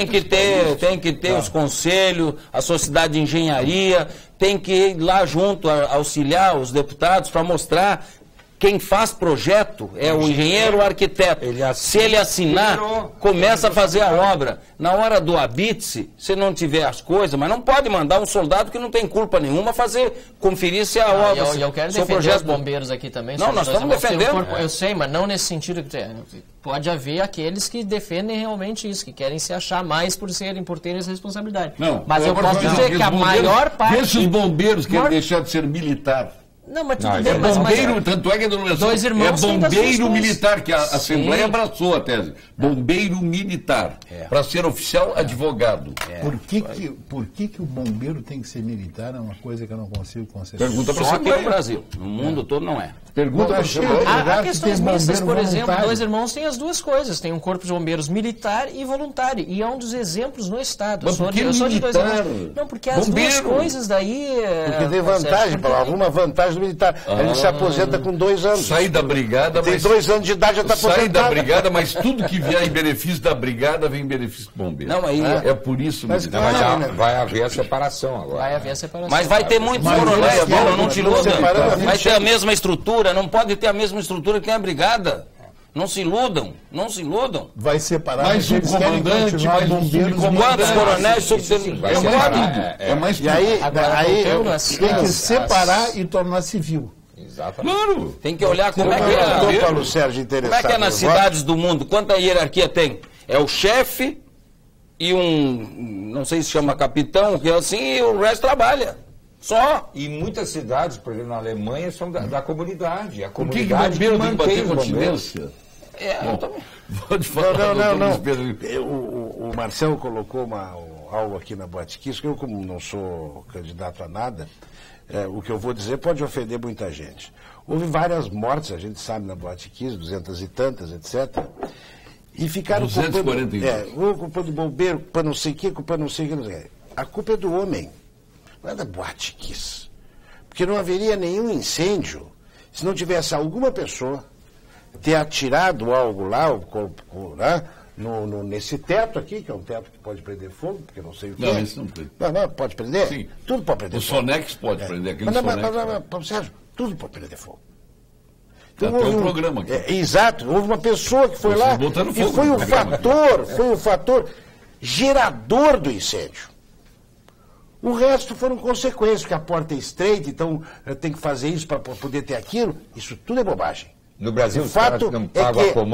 tem que ter os conselhos, a sociedade de engenharia, tem que ir lá junto, auxiliar os deputados para mostrar. Quem faz projeto é o engenheiro ou arquiteto. Se ele assinar, começa a fazer a obra. Na hora do habite-se, se não tiver as coisas, mas não pode mandar um soldado que não tem culpa nenhuma conferir se a obra... Eu quero defender os bombeiros aqui também. Não, nós estamos defendendo. Eu sei, mas não nesse sentido. Pode haver aqueles que defendem realmente isso, que querem se achar mais por terem essa responsabilidade. Não, mas eu posso dizer que a maior parte... Esses bombeiros querem deixar de ser militar. Não, mas tudo bem, é bombeiro, tanto é que a denominação é bombeiro militar, que a Assembleia abraçou a tese. Bombeiro militar, para ser oficial advogado. Por que o bombeiro tem que ser militar é uma coisa que eu não consigo conceber. Pergunta para só aqui no Brasil, no mundo todo não é. Pergunta para há questões mistas, por exemplo, Dois Irmãos tem as duas coisas, tem um corpo de bombeiros militar e voluntário, e é um dos exemplos no Estado. Mas por que militar? Não, porque as duas coisas daí... Porque tem vantagem, alguma vantagem militar. Ele se aposenta com 2 anos. Sai da brigada, tem 2 anos de idade, já está aposentado. Sai da brigada, mas tudo que vier em benefício da brigada vem em benefício do bombeiro. Não, aí é por isso mesmo. Vai haver a separação agora. Vai haver a separação. Mas vai ter muitos coronéis, não te iludam. Vai ter a mesma estrutura, não pode ter a mesma estrutura que tem a brigada. Não se iludam, não se iludam. Vai separar. Mais um comandante, mais um subcomandante. Quantos coronéis subtenentes? É mais e aí tem que separar e tornar civil. Exatamente. Claro. Tem que olhar como é que é. Paulo Sérgio, interessado. Como é que é nas cidades do mundo? Quanta hierarquia tem? É o chefe e não sei se chama capitão, que é assim, e o resto trabalha. Só. E muitas cidades, por exemplo, na Alemanha, são da comunidade. A Por que comunidade bombeiro tem que bater mantém os continência? Eu também. Pode falar. Não. O Marcelo colocou algo aqui na Boate Kiss, que eu, como não sou candidato a nada, o que eu vou dizer pode ofender muita gente. Houve várias mortes, a gente sabe, na Boate Kiss, 200 e tantas, etc. E ficaram culpando bombeiro, culpando não sei o que, culpando não sei o que, não sei o que. A culpa é do homem. Não é da Boate Kiss. Porque não haveria nenhum incêndio se não tivesse alguma pessoa ter atirado algo lá, nesse teto aqui, que é um teto que pode prender fogo, porque não sei o que. Não, isso não prende. Não, pode prender? Sim. Tudo pode prender fogo. O Sonex pode prender, aquele Mas, Sérgio, tudo pode prender fogo. Então, tem um programa aqui. Exato, houve uma pessoa que foi lá e foi o fator gerador do incêndio. O resto foram consequências, porque a porta é estreita, então tem que fazer isso para poder ter aquilo. Isso tudo é bobagem. No Brasil, o fato é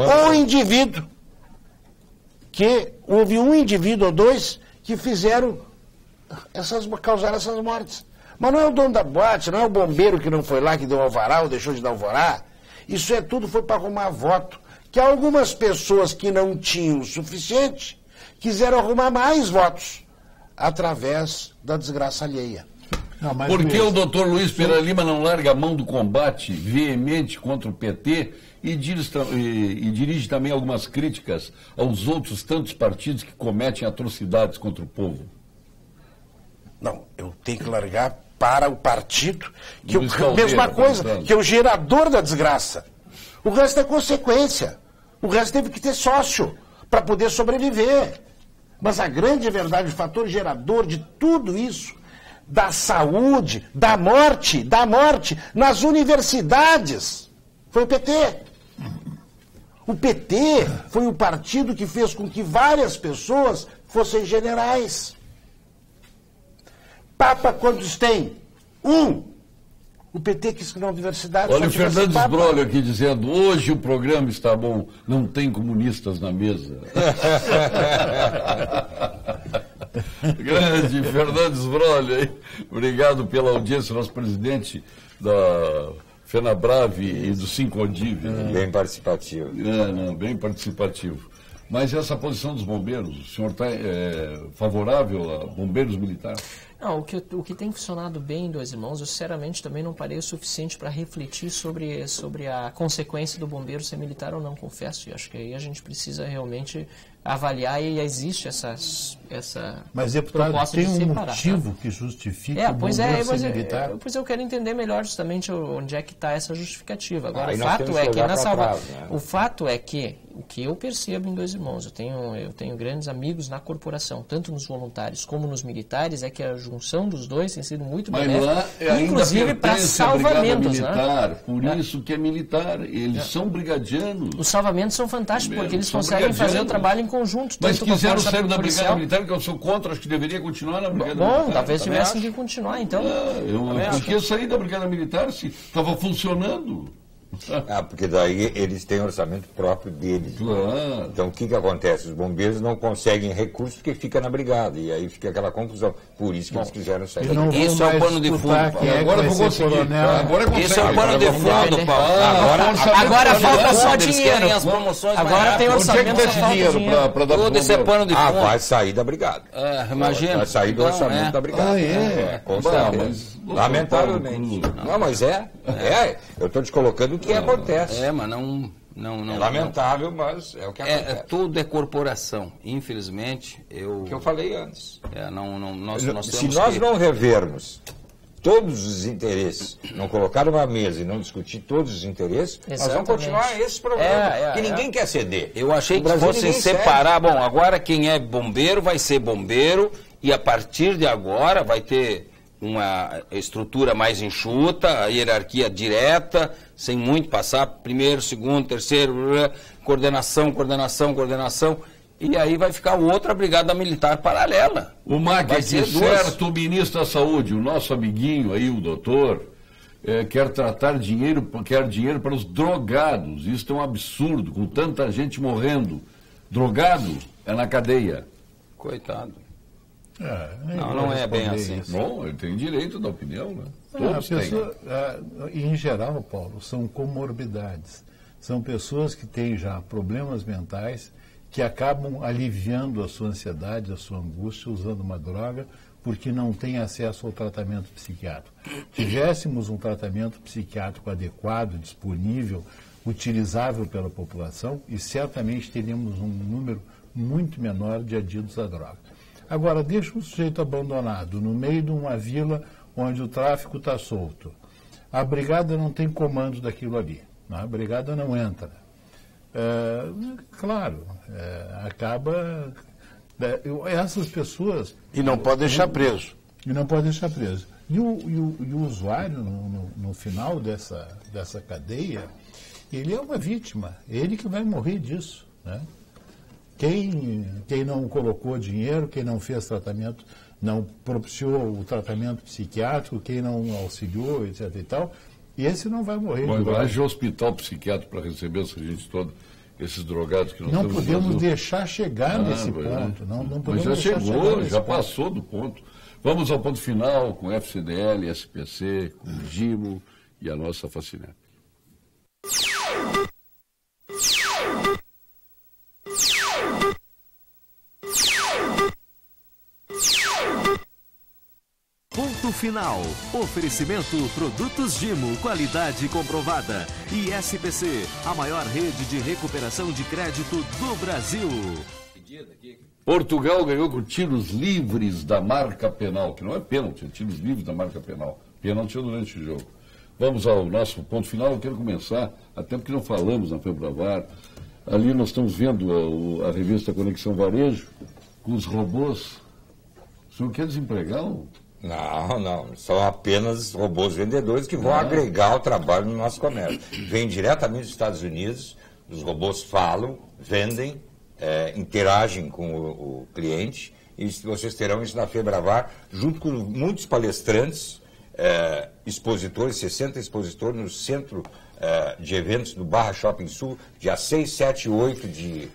que houve um indivíduo ou dois que causaram essas mortes. Mas não é o dono da boate, não é o bombeiro que não foi lá, que deu alvará ou deixou de dar alvará. Isso tudo foi para arrumar voto. Que algumas pessoas que não tinham o suficiente quiseram arrumar mais votos. através da desgraça alheia. Por que o doutor Luiz Pereira Lima não larga a mão do combate veemente contra o PT e dirige também algumas críticas aos outros tantos partidos que cometem atrocidades contra o povo? Não, eu tenho que largar para o partido, que mesma coisa, que é o gerador da desgraça. O resto é consequência. O resto teve que ter sócio para poder sobreviver. Mas a grande verdade, o fator gerador de tudo isso, da saúde, da morte nas universidades, foi o PT. O PT foi o partido que fez com que várias pessoas fossem generais. Papa quantos tem? O PT quis que na universidade... Olha o Fernandes Brolio aqui dizendo, hoje o programa está bom, não tem comunistas na mesa. Grande Fernandes Brolio, hein? Obrigado pela audiência, nosso presidente da FenaBrave e do Sincondiv. Bem participativo. Bem participativo. Mas essa posição dos bombeiros, o senhor está favorável a bombeiros militares? Não, o que tem funcionado bem em Dois Irmãos, eu sinceramente também não parei o suficiente para refletir sobre a consequência do bombeiro ser militar ou não, confesso. E acho que aí a gente precisa realmente avaliar e existe essa mas, deputado, tem um motivo que justifique o bombeiro ser militar? Pois eu quero entender melhor justamente onde é que está essa justificativa. Agora, o fato é que o fato é que o que eu percebo em Dois Irmãos, eu tenho grandes amigos na corporação, tanto nos voluntários como nos militares, é que a junção dos dois tem sido muito benéfica, inclusive para salvamentos. Militar, por isso que é militar, eles são brigadianos. Os salvamentos são fantásticos, porque eles conseguem fazer o trabalho em conjunto. Mas quiseram sair da Brigada Militar, que eu sou contra, acho que deveria continuar na Brigada Militar. Bom, talvez tivessem que continuar, então. Por que sair da Brigada Militar se estava funcionando? Porque daí eles têm orçamento próprio deles. Claro. Então o que acontece? Os bombeiros não conseguem recursos porque fica na brigada. E aí fica aquela confusão. Por isso que eles quiseram sair. Isso é o pano de fundo. Agora vou conseguir. Isso é o pano de fundo, Paulo. Agora falta só dinheiro. As promoções agora tem orçamento, só falta dinheiro. Todo esse é pano de fundo. Vai sair da brigada. Imagina. Vai sair do orçamento da brigada. Com certeza. Lamentavelmente. Não, mas eu estou te colocando o que acontece. Mas não. É lamentável, mas é o que acontece. Tudo é corporação. Infelizmente, o que eu falei antes. Se nós não revermos todos os interesses, não colocar numa mesa e não discutir todos os interesses, nós vamos continuar esse problema. Que ninguém quer ceder. Eu achei que fossem separar. Bom, agora quem é bombeiro vai ser bombeiro e a partir de agora vai ter uma estrutura mais enxuta, a hierarquia direta, sem muito passar, primeiro, segundo, terceiro, coordenação, e aí vai ficar outra brigada militar paralela. O MAC aqui, certo, o ministro da Saúde, o nosso amiguinho aí, o doutor, quer dinheiro para os drogados. Isso é um absurdo, com tanta gente morrendo. Drogado é na cadeia. Coitado. Não é bem assim. Bom, ele tem direito da opinião, né? Todos têm. Em geral, Paulo, são comorbidades. São pessoas que têm já problemas mentais que acabam aliviando a sua ansiedade, a sua angústia, usando uma droga, porque não têm acesso ao tratamento psiquiátrico. Tivéssemos um tratamento psiquiátrico adequado, disponível, utilizável pela população, e certamente teríamos um número muito menor de adidos à droga. Agora, deixa um sujeito abandonado no meio de uma vila onde o tráfico está solto. A brigada não tem comando daquilo ali. A brigada não entra. Acaba... essas pessoas... E não pode deixar preso. E o usuário, no final dessa cadeia, ele é uma vítima. Ele que vai morrer disso, né? Quem não colocou dinheiro, quem não fez tratamento, não propiciou o tratamento psiquiátrico, quem não auxiliou, etc. e tal, esse não vai morrer. Mas vai de hospital psiquiátrico para receber essa gente toda, esses drogados que não podemos deixar chegar nesse ponto. Não mas já chegou, já passou do ponto. Vamos ao ponto final com FCDL, SPC, com o GIMO e a nossa Facinete. Ponto Final. Oferecimento Produtos Gimo, qualidade comprovada. E SPC, a maior rede de recuperação de crédito do Brasil. Portugal ganhou com tiros livres da marca penal, que não é pênalti, é tiros livres da marca penal. Pênalti durante o jogo. Vamos ao nosso ponto final. Eu quero começar, até porque não falamos na FEBRAVAR. Ali nós estamos vendo a revista Conexão Varejo, com os robôs. O senhor quer desempregar? Não. São apenas robôs vendedores que vão agregar o trabalho no nosso comércio. Vêm diretamente dos Estados Unidos, os robôs falam, vendem, interagem com o cliente, e vocês terão isso na FEBRAVAR, junto com muitos palestrantes, expositores, 60 expositores no centro de eventos do Barra Shopping Sul, dia 6, 7 e 8 de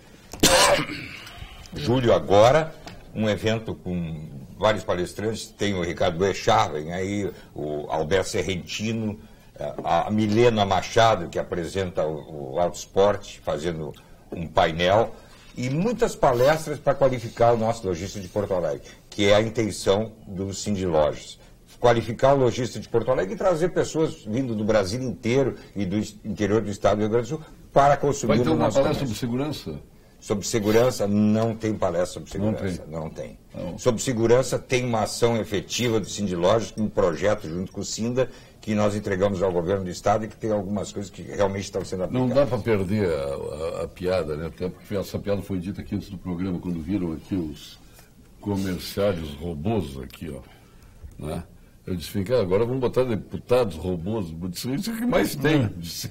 julho agora, um evento com vários palestrantes, tem o Ricardo Boechat, vem aí o Alberto Serrentino, a Milena Machado, que apresenta o Auto Esporte, fazendo um painel, e muitas palestras para qualificar o nosso lojista de Porto Alegre, que é a intenção do Cindy Lojas. Qualificar o lojista de Porto Alegre e trazer pessoas vindo do Brasil inteiro e do interior do estado do Rio Grande do Sul para consumir Vai ter uma palestra comércio. sobre segurança? Sobre segurança, não tem palestra sobre segurança. Não tem. Sobre segurança, tem uma ação efetiva do Cindy Lojas, um projeto junto com o Cinda, que nós entregamos ao governo do estado e que tem algumas coisas que realmente estão sendo aplicadas. Não dá para perder a piada, né? Até porque essa piada foi dita aqui antes do programa, quando viram aqui os comerciários robôs aqui, ó. Né? Eu disse, agora vamos botar deputados robôs, isso é o que mais tem.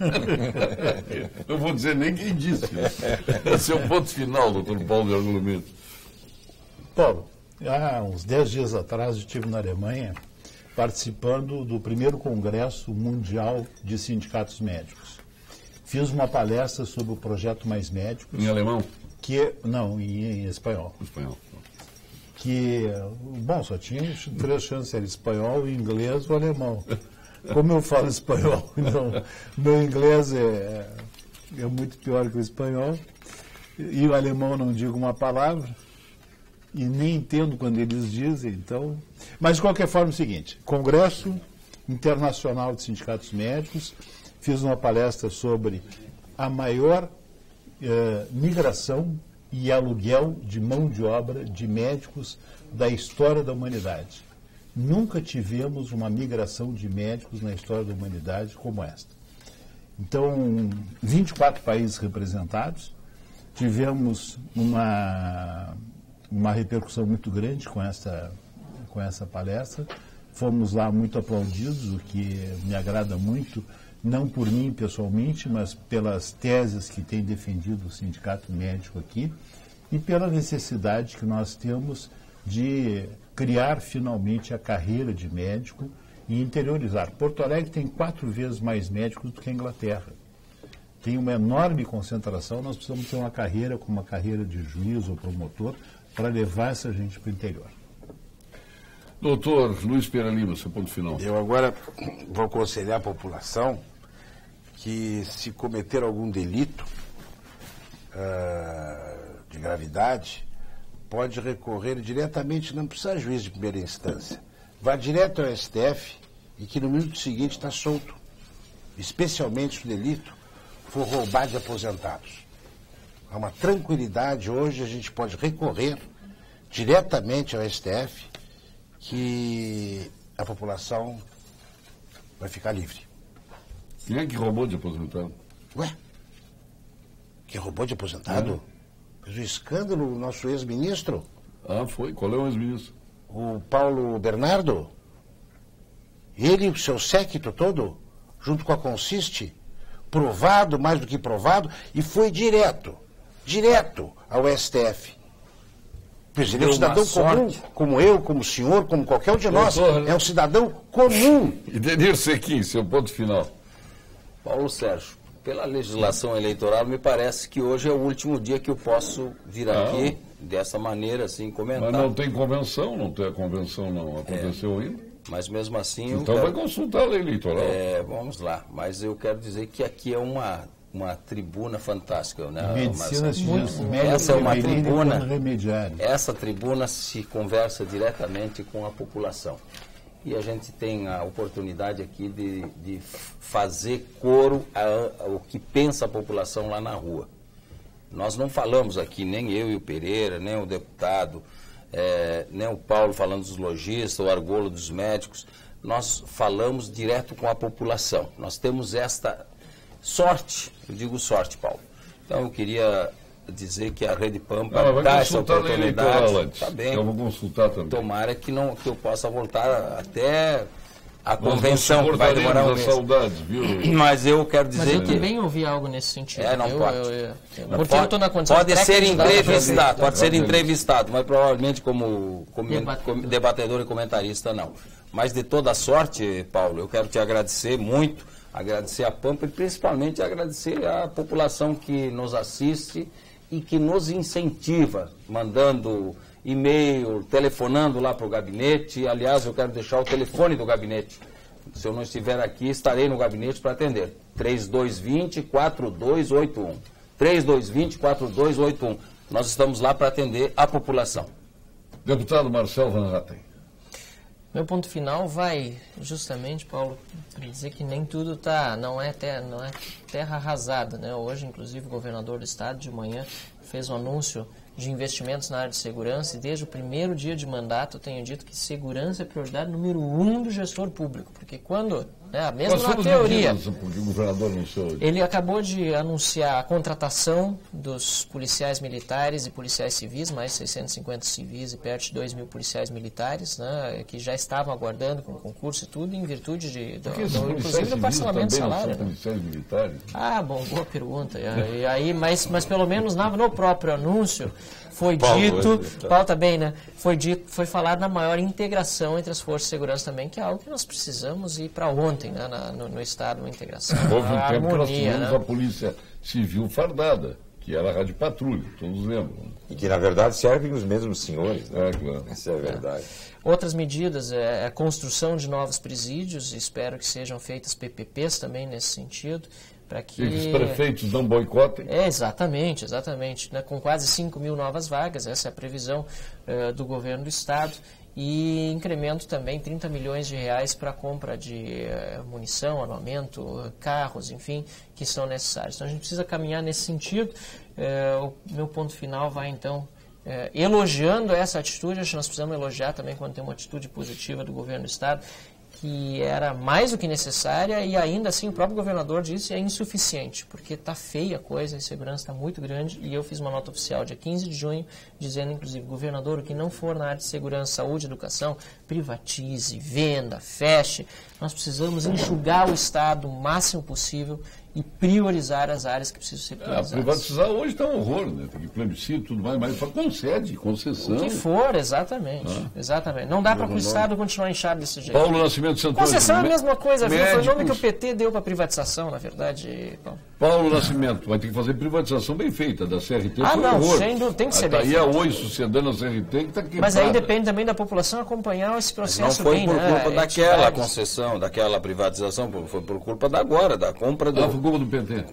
Não vou dizer nem quem disse. Esse é o ponto final, doutor Paulo de Argumento. Paulo, há uns 10 dias atrás eu estive na Alemanha participando do primeiro Congresso Mundial de Sindicatos Médicos. Fiz uma palestra sobre o projeto Mais Médicos. Em alemão? Não, em espanhol. Espanhol. Só tinha 3 chances, era espanhol, inglês ou alemão. Como eu falo espanhol, meu inglês é muito pior que o espanhol, e o alemão não digo uma palavra, e nem entendo quando eles dizem, então... Mas, de qualquer forma, é o seguinte, Congresso Internacional de Sindicatos Médicos, fiz uma palestra sobre a maior migração e aluguel de mão de obra de médicos da história da humanidade. Nunca tivemos uma migração de médicos na história da humanidade como esta. Então, 24 países representados, tivemos uma repercussão muito grande com essa palestra. Fomos lá muito aplaudidos, o que me agrada muito, não por mim pessoalmente, mas pelas teses que tem defendido o sindicato médico aqui e pela necessidade que nós temos de criar finalmente a carreira de médico e interiorizar. Porto Alegre tem 4 vezes mais médicos do que a Inglaterra. Tem uma enorme concentração, nós precisamos ter uma carreira como uma carreira de juiz ou promotor para levar essa gente para o interior. Doutor Luiz Pereira Lima, seu ponto final. Eu agora vou aconselhar a população que, se cometer algum delito de gravidade, pode recorrer diretamente, não precisa de juiz de primeira instância. Vá direto ao STF e que no minuto seguinte está solto, especialmente se o delito for roubar de aposentados. Há uma tranquilidade, hoje a gente pode recorrer diretamente ao STF que a população vai ficar livre. Quem é que roubou de aposentado? Ué? Que roubou de aposentado? Fez um escândalo, o nosso ex-ministro. Ah, foi? Qual é o ex-ministro? O Paulo Bernardo. Ele e o seu séquito todo, junto com a Consiste, provado, mais do que provado, e foi direto ao STF. Pois ele é um cidadão comum, como eu, como o senhor, como qualquer um de nós. É um cidadão comum. E Denir Sequim, seu ponto final. Paulo Sérgio, pela legislação eleitoral, me parece que hoje é o último dia que eu posso vir aqui, dessa maneira, assim, comentar. Mas não tem convenção, não tem a convenção, não aconteceu ainda. Mas mesmo assim... Então vai consultar a lei eleitoral. Vamos lá, mas eu quero dizer que aqui é uma tribuna fantástica, né? Medicina essa é uma tribuna. Essa tribuna se conversa diretamente com a população. e a gente tem a oportunidade aqui de fazer coro ao que pensa a população lá na rua. Nós não falamos aqui, nem eu e o Pereira, nem o deputado, nem o Paulo falando dos lojistas, o Argolo dos médicos. Nós falamos direto com a população. Nós temos esta sorte, eu digo sorte, Paulo. Então eu queria dizer que a Rede Pampa dá essa oportunidade. Tá bem. Eu vou consultar também. Tomara que eu possa voltar até a convenção, que vai demorar um mês. Saudades, viu? Mas eu quero dizer Mas eu também ouvi algo nesse sentido. Não pode. Porque eu estou na condição pode ser entrevistado, mas provavelmente como debatedor e comentarista não. Mas de toda sorte, Paulo, eu quero te agradecer muito, agradecer a Pampa e principalmente agradecer a população que nos assiste e que nos incentiva, mandando e-mail, telefonando lá para o gabinete. Aliás, eu quero deixar o telefone do gabinete. Se eu não estiver aqui, estarei no gabinete para atender. 3220-4281. 3220-4281. Nós estamos lá para atender a população. Deputado Marcelo Van Hatten. Meu ponto final vai justamente, Paulo, para dizer que nem tudo não é terra arrasada, né? Hoje, inclusive, o governador do estado de manhã fez um anúncio de investimentos na área de segurança e desde o primeiro dia de mandato eu tenho dito que segurança é prioridade número 1 do gestor público, porque quando, mesmo na teoria, ele acabou de anunciar a contratação dos policiais militares e policiais civis, mais 650 civis e perto de 2.000 policiais militares, né, que já estavam aguardando com concurso e tudo, em virtude inclusive do parcelamento de salário. Policiais militares? Boa pergunta. E aí, mas pelo menos no próprio anúncio foi dito, Paulo também, né? Foi falado na maior integração entre as forças de segurança também, que é algo que nós precisamos ir para ontem, né? No Estado, uma integração. Houve um tempo que nós tivemos a Polícia Civil fardada, que era a Rádio Patrulha, todos lembram. E que, na verdade, servem os mesmos senhores. Né? Claro. Essa é a verdade. Outras medidas é a construção de novos presídios, espero que sejam feitas PPPs também nesse sentido. Para que os prefeitos não boicotem. Exatamente. Né? Com quase 5.000 novas vagas, essa é a previsão do governo do Estado. E incremento também 30 milhões de reais para a compra de munição, armamento, carros, enfim, que são necessários. Então a gente precisa caminhar nesse sentido. O meu ponto final vai então elogiando essa atitude. Acho que nós precisamos elogiar também quando tem uma atitude positiva do governo do Estado, que era mais do que necessária e ainda assim o próprio governador disse é insuficiente, porque está feia a coisa, a insegurança está muito grande e eu fiz uma nota oficial dia 15 de junho dizendo inclusive, governador, o que não for na área de segurança, saúde, educação, privatize, venda, feche, nós precisamos enxugar o Estado o máximo possível e priorizar as áreas que precisam ser priorizadas. Privatizar hoje está um horror, né? Tem plebiscito e tudo mais, mas concede, concessão. O que for, exatamente. Exatamente. Não dá para o Estado continuar inchado desse jeito. Paulo Nascimento Santoro. Concessão é a mesma coisa, viu? Foi o nome que o PT deu para privatização, na verdade, Paulo. Paulo Nascimento, vai ter que fazer privatização bem feita da CRT. Sem dúvida, tem que ser bem feita. Aí a Oi sucedendo a CRT que está quebrada. Mas aí depende também da população acompanhar esse processo bem, né? Não foi por culpa daquela concessão, daquela privatização, foi por culpa da agora, da compra do... Foi culpa do PT.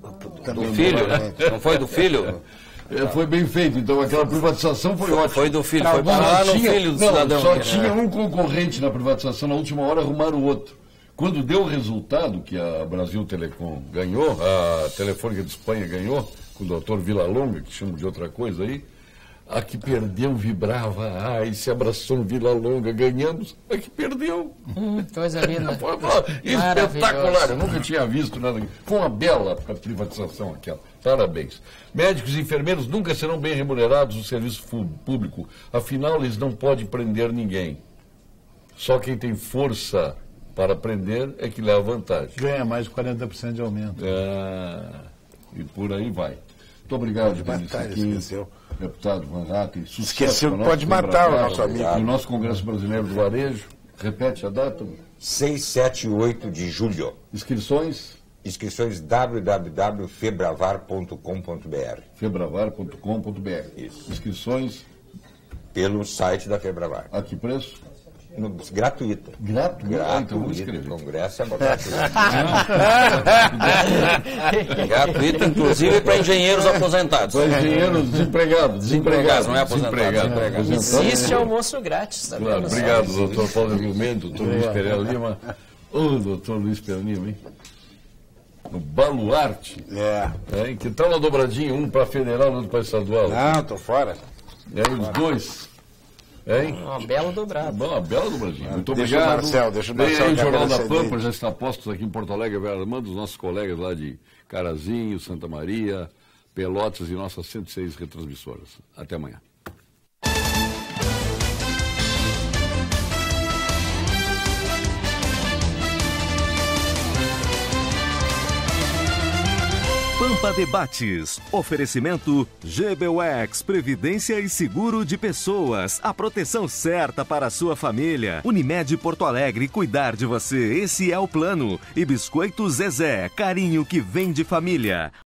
Do filho, né? Não foi do filho? Foi bem feito, então aquela privatização foi ótima. Foi do filho, foi para lá no filho do cidadão. Só tinha um concorrente na privatização, na última hora arrumaram o outro. Quando deu o resultado que a Brasil Telecom ganhou, a Telefônica de Espanha ganhou, com o doutor Villalonga, que chama de outra coisa aí, a que perdeu vibrava, se abraçou no Villalonga, ganhamos, a que perdeu. Coisa linda. Espetacular, eu nunca tinha visto nada. Foi uma bela privatização aquela. Parabéns. Médicos e enfermeiros nunca serão bem remunerados no serviço público, afinal eles não podem prender ninguém. Só quem tem força para prender é que leva vantagem. Ganha mais de 40% de aumento. E por aí vai. Muito obrigado, esqueceu. Deputado Van Hatten. Esqueceu que pode matar o nosso amigo. No nosso Congresso Brasileiro do Varejo. Repete a data. 6, 7 e 8 de julho. Inscrições www.febravar.com.br. Febravar.com.br. Isso. Inscrições pelo site da Febravar. A que preço? Gratuita. Gratuita? Então vamos escrever. Congresso é gratuito. Gratuito, inclusive, para engenheiros aposentados. Para engenheiros desempregados, não é aposentado. Existe almoço grátis, tá claro, vendo? obrigado, doutor Paulo Gilmendo, doutor Luiz Pereira Lima. Ô, doutor Luiz Pereira Lima, hein? No Baluarte. Hein? Que tal uma dobradinha, um para federal e outro para estadual? Não, tô fora. Os dois. Hein? Uma bela dobrada. Uma bela dobradinha. Muito Deixa obrigado. Deixa o Marcel. Bem, o Jornal da Pampa já está posto aqui em Porto Alegre, Armando, os nossos colegas lá de Carazinho, Santa Maria, Pelotas e nossas 106 retransmissoras. Até amanhã. Pampa Debates. Oferecimento GBUX, Previdência e Seguro de Pessoas. A proteção certa para a sua família. Unimed Porto Alegre, cuidar de você. Esse é o plano. E Biscoito Zezé, carinho que vem de família.